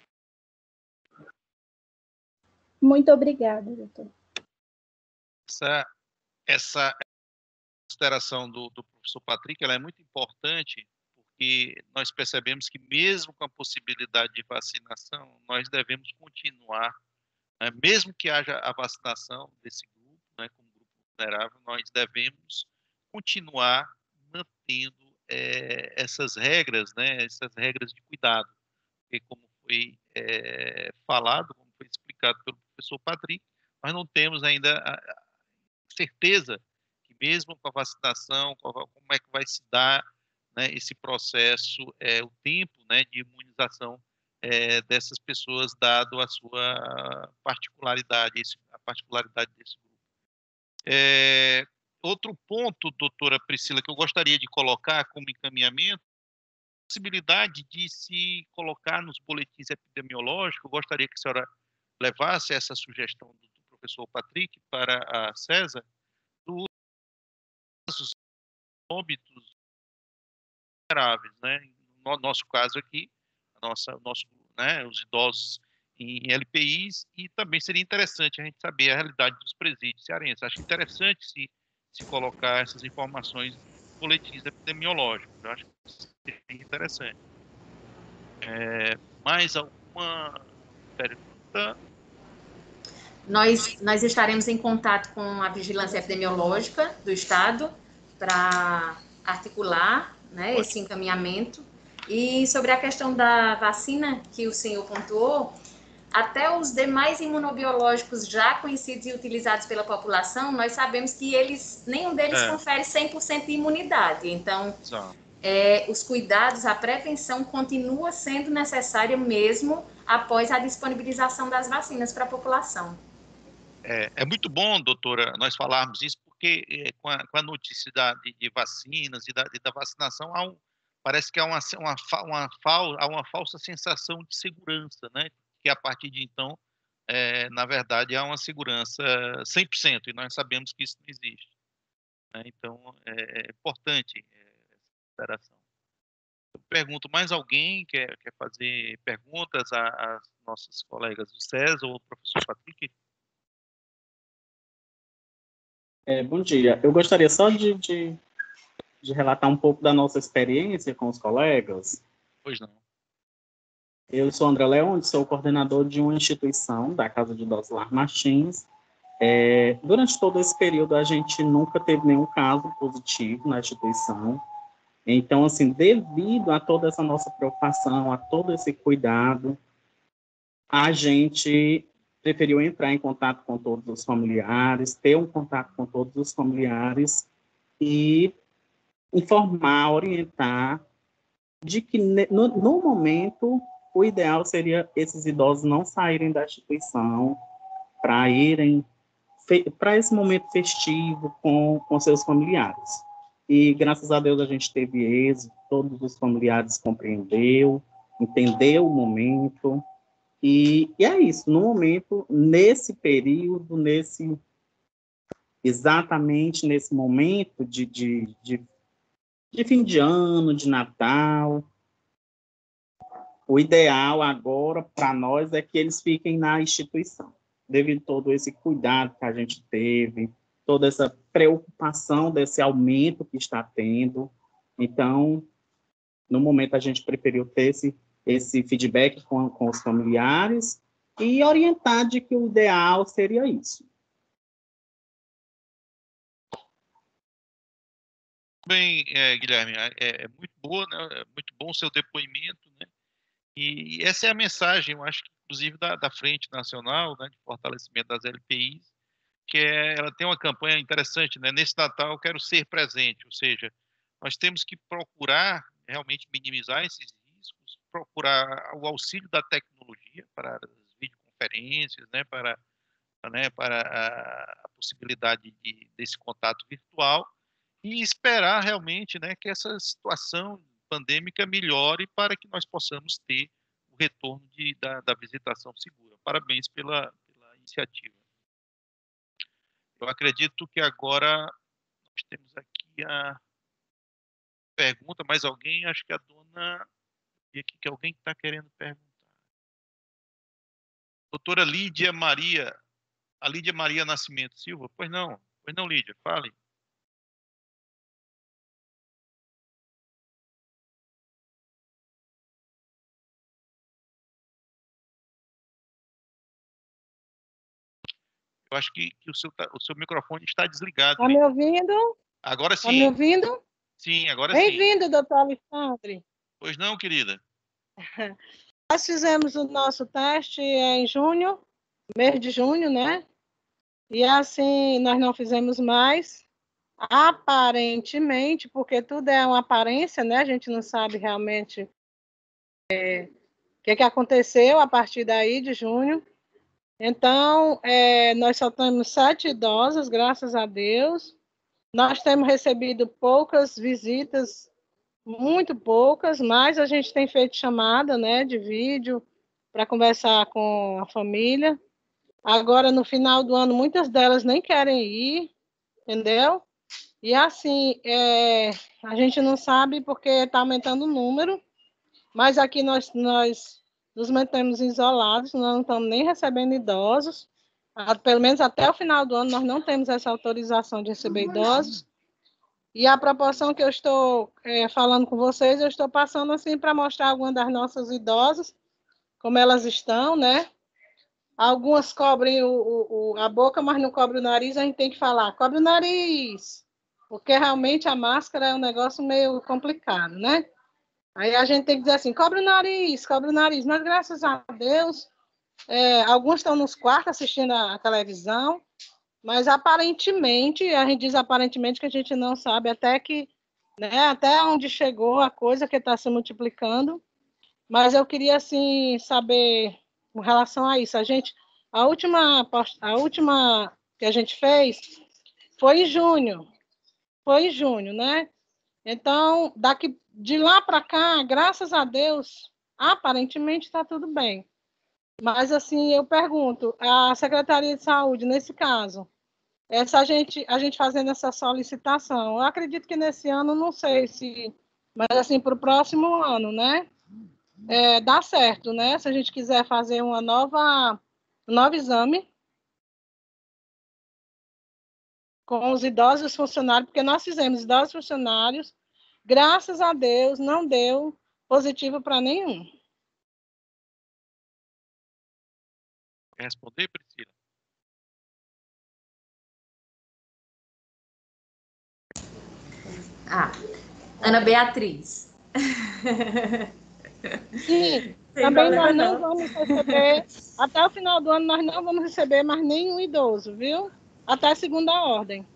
Muito obrigada, doutor. Essa, essa consideração do, do professor Patrick, ela é muito importante, porque nós percebemos que mesmo com a possibilidade de vacinação, nós devemos continuar, né, mesmo que haja a vacinação desse grupo, né, como grupo vulnerável, nós devemos continuar mantendo é, essas regras, né, essas regras de cuidado, porque como foi é, falado, como foi explicado pelo professor Patrick, nós não temos ainda a, a certeza que mesmo com a vacinação, como é que vai se dar, né, esse processo, é, o tempo, né, de imunização é, dessas pessoas, dado a sua particularidade, esse, a particularidade desse grupo. É, outro ponto, doutora Priscila, que eu gostaria de colocar como encaminhamento, a possibilidade de se colocar nos boletins epidemiológicos, eu gostaria que a senhora levasse essa sugestão do, do professor Patrick para a César, dos óbitos vulneráveis, né? No nosso caso aqui, a nossa, nosso, né, os idosos em L P Is, e também seria interessante a gente saber a realidade dos presídios cearenses. Acho interessante se, se colocar essas informações em boletins epidemiológicos. Eu acho que seria interessante. É, mais alguma pergunta? Nós, nós estaremos em contato com a Vigilância Epidemiológica do Estado para articular, né, esse encaminhamento. E sobre a questão da vacina que o senhor pontuou, até os demais imunobiológicos já conhecidos e utilizados pela população, nós sabemos que eles, nenhum deles É. confere cem por cento de imunidade. Então, Exato. é, os cuidados, a prevenção continua sendo necessária mesmo após a disponibilização das vacinas para a população. É, é muito bom, doutora, nós falarmos isso, porque é, com, a, com a notícia da, de, de vacinas e da, e da vacinação, há um, parece que há uma, uma, uma, há uma falsa sensação de segurança, né? Que a partir de então, é, na verdade, há uma segurança cem por cento, e nós sabemos que isso não existe. Né? Então, é, é importante essa consideração. Eu pergunto, mais alguém quer, quer fazer perguntas às nossas colegas do César ou do professor Patrick? É, bom dia. Eu gostaria só de, de, de relatar um pouco da nossa experiência com os colegas. Pois não. Eu sou André Leonde, sou coordenador de uma instituição, da Casa de Idosos Lar Martins. É, durante todo esse período, a gente nunca teve nenhum caso positivo na instituição. Então, assim, devido a toda essa nossa preocupação, a todo esse cuidado, a gente preferiu entrar em contato com todos os familiares, ter um contato com todos os familiares e informar, orientar de que no, no momento o ideal seria esses idosos não saírem da instituição para irem para esse momento festivo com, com seus familiares. E graças a Deus a gente teve êxito, todos os familiares compreenderam, entendeu o momento. E, e é isso, no momento, nesse período, nesse exatamente nesse momento de, de, de, de fim de ano, de Natal, o ideal agora para nós é que eles fiquem na instituição, devido a todo esse cuidado que a gente teve, toda essa preocupação desse aumento que está tendo. Então, no momento, a gente preferiu ter esse esse feedback com, com os familiares e orientar de que o ideal seria isso. Bem, é, Guilherme, é, é muito boa, né? É muito bom o seu depoimento, né? E, e essa é a mensagem, eu acho que inclusive da, da Frente Nacional, né, de Fortalecimento das L P Is, que é, ela tem uma campanha interessante, né? Nesse Natal eu quero ser presente, ou seja, nós temos que procurar realmente minimizar esses riscos, procurar o auxílio da tecnologia para as videoconferências, né, para, né, para a, a possibilidade de, desse contato virtual e esperar realmente, né, que essa situação pandêmica melhore para que nós possamos ter o retorno de, da, da visitação segura. Parabéns pela, pela iniciativa. Eu acredito que agora nós temos aqui a pergunta, mais alguém? Acho que a dona... E aqui que alguém está querendo perguntar. Doutora Lídia Maria, a Lídia Maria Nascimento Silva. Pois não, pois não, Lídia, fale. Eu acho que, que o, seu, o seu microfone está desligado. Está me ouvindo? Agora sim. Está me ouvindo? Sim, agora sim. Bem-vindo, doutor Alexandre. Pois não, querida? Nós fizemos o nosso teste em junho, mês de junho, né? E assim, nós não fizemos mais. Aparentemente, porque tudo é uma aparência, né? A gente não sabe realmente é, o que, que aconteceu a partir daí de junho. Então, é, nós só temos sete idosas, graças a Deus. Nós temos recebido poucas visitas, muito poucas, mas a gente tem feito chamada, né, de vídeo para conversar com a família. Agora, no final do ano, muitas delas nem querem ir, entendeu? E assim, é, a gente não sabe porque está aumentando o número, mas aqui nós, nós nos mantemos isolados, nós não estamos nem recebendo idosos, pelo menos até o final do ano nós não temos essa autorização de receber idosos. E a proporção que eu estou é, falando com vocês, eu estou passando assim para mostrar algumas das nossas idosas, como elas estão, né? Algumas cobrem o, o, a boca, mas não cobrem o nariz, a gente tem que falar, cobre o nariz, porque realmente a máscara é um negócio meio complicado, né? Aí a gente tem que dizer assim, cobre o nariz, cobre o nariz, mas graças a Deus, é, alguns estão nos quartos assistindo a, a televisão, mas aparentemente, a gente diz aparentemente que a gente não sabe até que, né, até onde chegou a coisa que está se multiplicando, mas eu queria, assim, saber com relação a isso. A gente, a última, a última que a gente fez foi em junho, foi em junho, né? Então, daqui, de lá para cá, graças a Deus, aparentemente está tudo bem. Mas, assim, eu pergunto, a Secretaria de Saúde, nesse caso, essa gente, a gente fazendo essa solicitação, eu acredito que nesse ano, não sei se, mas assim, para o próximo ano, né? É, dá certo, né? Se a gente quiser fazer uma nova, um novo exame com os idosos funcionários, porque nós fizemos idosos funcionários, graças a Deus, não deu positivo para nenhum. Quer responder, Priscila? Ah, Ana Beatriz. Sim, Sem também problema, nós não, não vamos receber, até o final do ano, nós não vamos receber mais nenhum idoso, viu? Até a segunda ordem.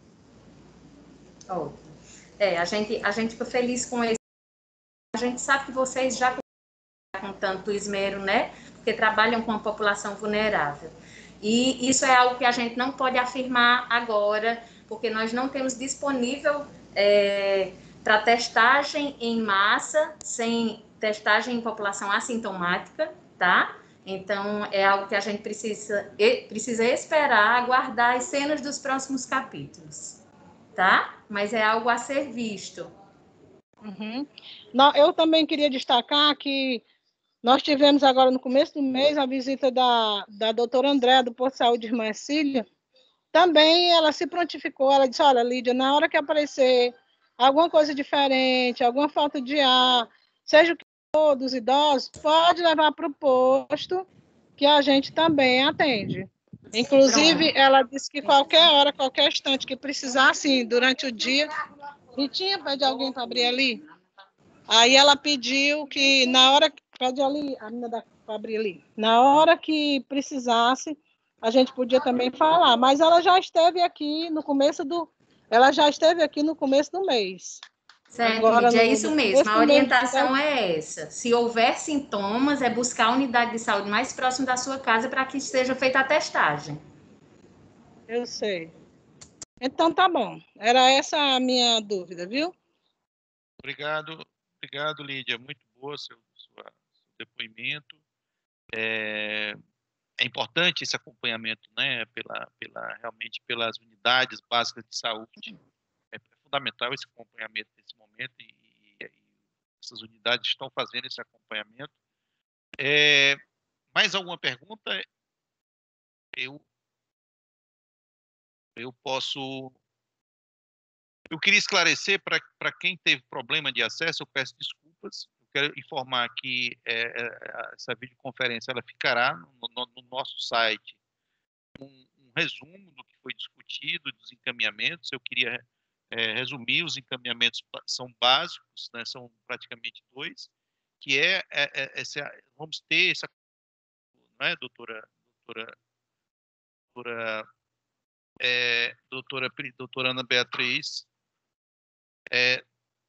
Oh. É, a gente, a gente fica feliz com isso. A gente sabe que vocês já com tanto esmero, né? Porque trabalham com a população vulnerável. E isso é algo que a gente não pode afirmar agora, porque nós não temos disponível é, para testagem em massa, sem testagem em população assintomática, tá? Então, é algo que a gente precisa, precisa esperar, aguardar as cenas dos próximos capítulos, tá? Mas é algo a ser visto. Uhum. Não, eu também queria destacar que nós tivemos agora no começo do mês a visita da, da doutora Andréa, do Posto de Saúde de Irmã Cília. Também ela se prontificou, ela disse, olha, Lídia, na hora que aparecer alguma coisa diferente, alguma falta de ar, seja o que for dos idosos, pode levar para o posto, que a gente também atende. Inclusive, Pronto. Ela disse que qualquer hora, qualquer instante que precisar, assim, durante o dia... Ritinha, pede alguém para abrir ali? Aí ela pediu que na hora que... Pede ali, a menina para abrir ali. Na hora que precisasse, a gente podia também falar. Mas ela já esteve aqui no começo do... Ela já esteve aqui no começo do mês. Certo, Agora, Lídia, no, é isso mesmo. A orientação mês... é essa. Se houver sintomas, é buscar a unidade de saúde mais próxima da sua casa para que seja feita a testagem. Eu sei. Então, tá bom. Era essa a minha dúvida, viu? Obrigado, obrigado, Lídia. Muito boa seu, sua, seu depoimento. É, é importante esse acompanhamento, né? Pela, pela, realmente pelas unidades básicas de saúde. É fundamental esse acompanhamento nesse momento e, e, e essas unidades estão fazendo esse acompanhamento. É, mais alguma pergunta? Eu eu posso... Eu queria esclarecer para quem teve problema de acesso, eu peço desculpas. Eu quero informar que é, é, essa videoconferência ela ficará no, no, no nosso site um, um resumo do que foi discutido, dos encaminhamentos. Eu queria é, resumir, os encaminhamentos são básicos, né, são praticamente dois, que é, é, é essa, vamos ter essa, não é, doutora, doutora, doutora, é, doutora, doutora Ana Beatriz, é,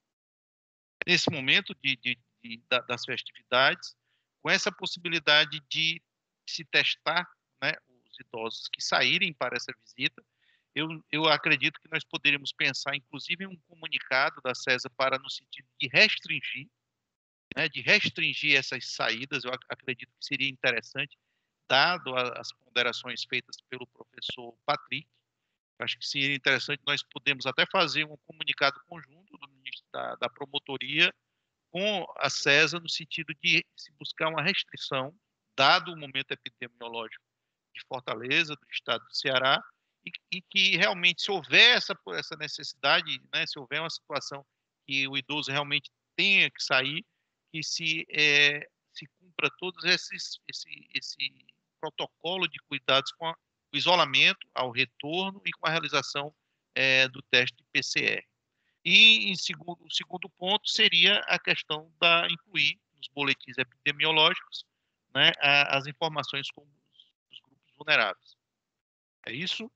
nesse momento de, de, de, das festividades, com essa possibilidade de se testar, né, os idosos que saírem para essa visita. Eu, eu acredito que nós poderíamos pensar, inclusive, em um comunicado da CESA para, no sentido de restringir, né, de restringir essas saídas. Eu acredito que seria interessante, dado as ponderações feitas pelo professor Patrick. Acho que seria interessante, nós podemos até fazer um comunicado conjunto do ministro da, da promotoria com a CESA, no sentido de se buscar uma restrição, dado o momento epidemiológico de Fortaleza, do estado do Ceará, e, e que realmente, se houver essa, essa necessidade, né, se houver uma situação que o idoso realmente tenha que sair, que se, é, se cumpra todos esses esse, esse protocolo de cuidados com a, o isolamento ao retorno e com a realização é, do teste de P C R. E em segundo, o segundo ponto seria a questão da incluir nos boletins epidemiológicos, né, as informações como os grupos vulneráveis. É isso?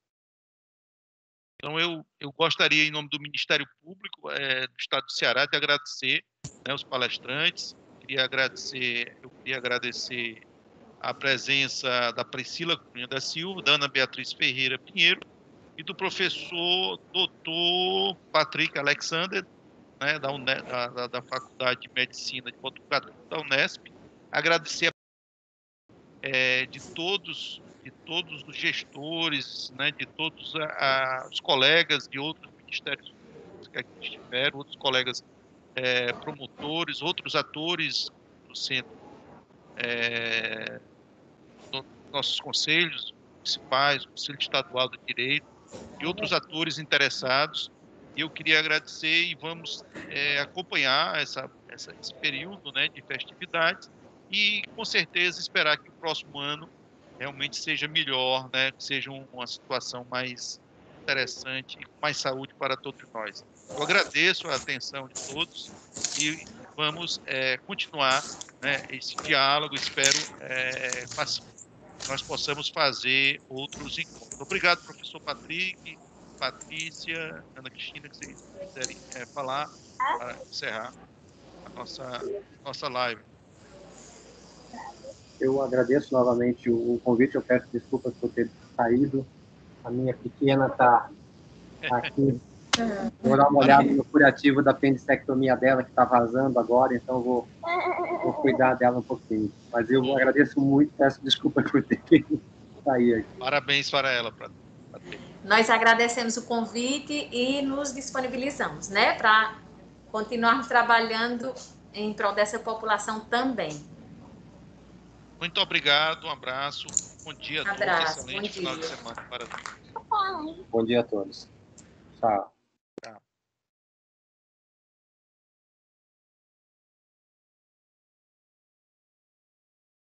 Então, eu, eu gostaria, em nome do Ministério Público é, do Estado do Ceará, de agradecer, né, os palestrantes. Queria agradecer, eu queria agradecer a presença da Priscila Cunha da Silva, da Ana Beatriz Ferreira Pinheiro e do professor doutor Patrick Alexander, né, da, UNE, da, da Faculdade de Medicina de Botucatu, da Unesp. Agradecer é, de todos de todos os gestores, né, de todos a, a, os colegas de outros ministérios que aqui estiveram, outros colegas é, promotores, outros atores do centro, é, do, nossos conselhos municipais, o Conselho Estadual do Direito e outros atores interessados. E eu queria agradecer e vamos é, acompanhar essa, essa, esse período, né, de festividades e, com certeza, esperar que o próximo ano realmente seja melhor, né, que seja uma situação mais interessante e com mais saúde para todos nós. Eu agradeço a atenção de todos e vamos é, continuar, né, esse diálogo. Espero é, que nós possamos fazer outros encontros. Obrigado, professor Patrick, Patrícia, Ana Cristina, que vocês quiserem é, falar para encerrar a nossa, nossa live. Eu agradeço novamente o convite, eu peço desculpas por ter saído. A minha pequena está aqui. Vou dar uma olhada no curativo da apendicectomia dela, que está vazando agora, então vou, vou cuidar dela um pouquinho. Mas eu Bom. agradeço muito, peço desculpas por ter que sair aqui. Parabéns para ela. Pra... Nós agradecemos o convite e nos disponibilizamos, né, para continuarmos trabalhando em prol dessa população também. Muito obrigado, um abraço, bom dia a todos, abraço, excelente bom final dia. de semana para todos. Bom dia a todos. Tchau.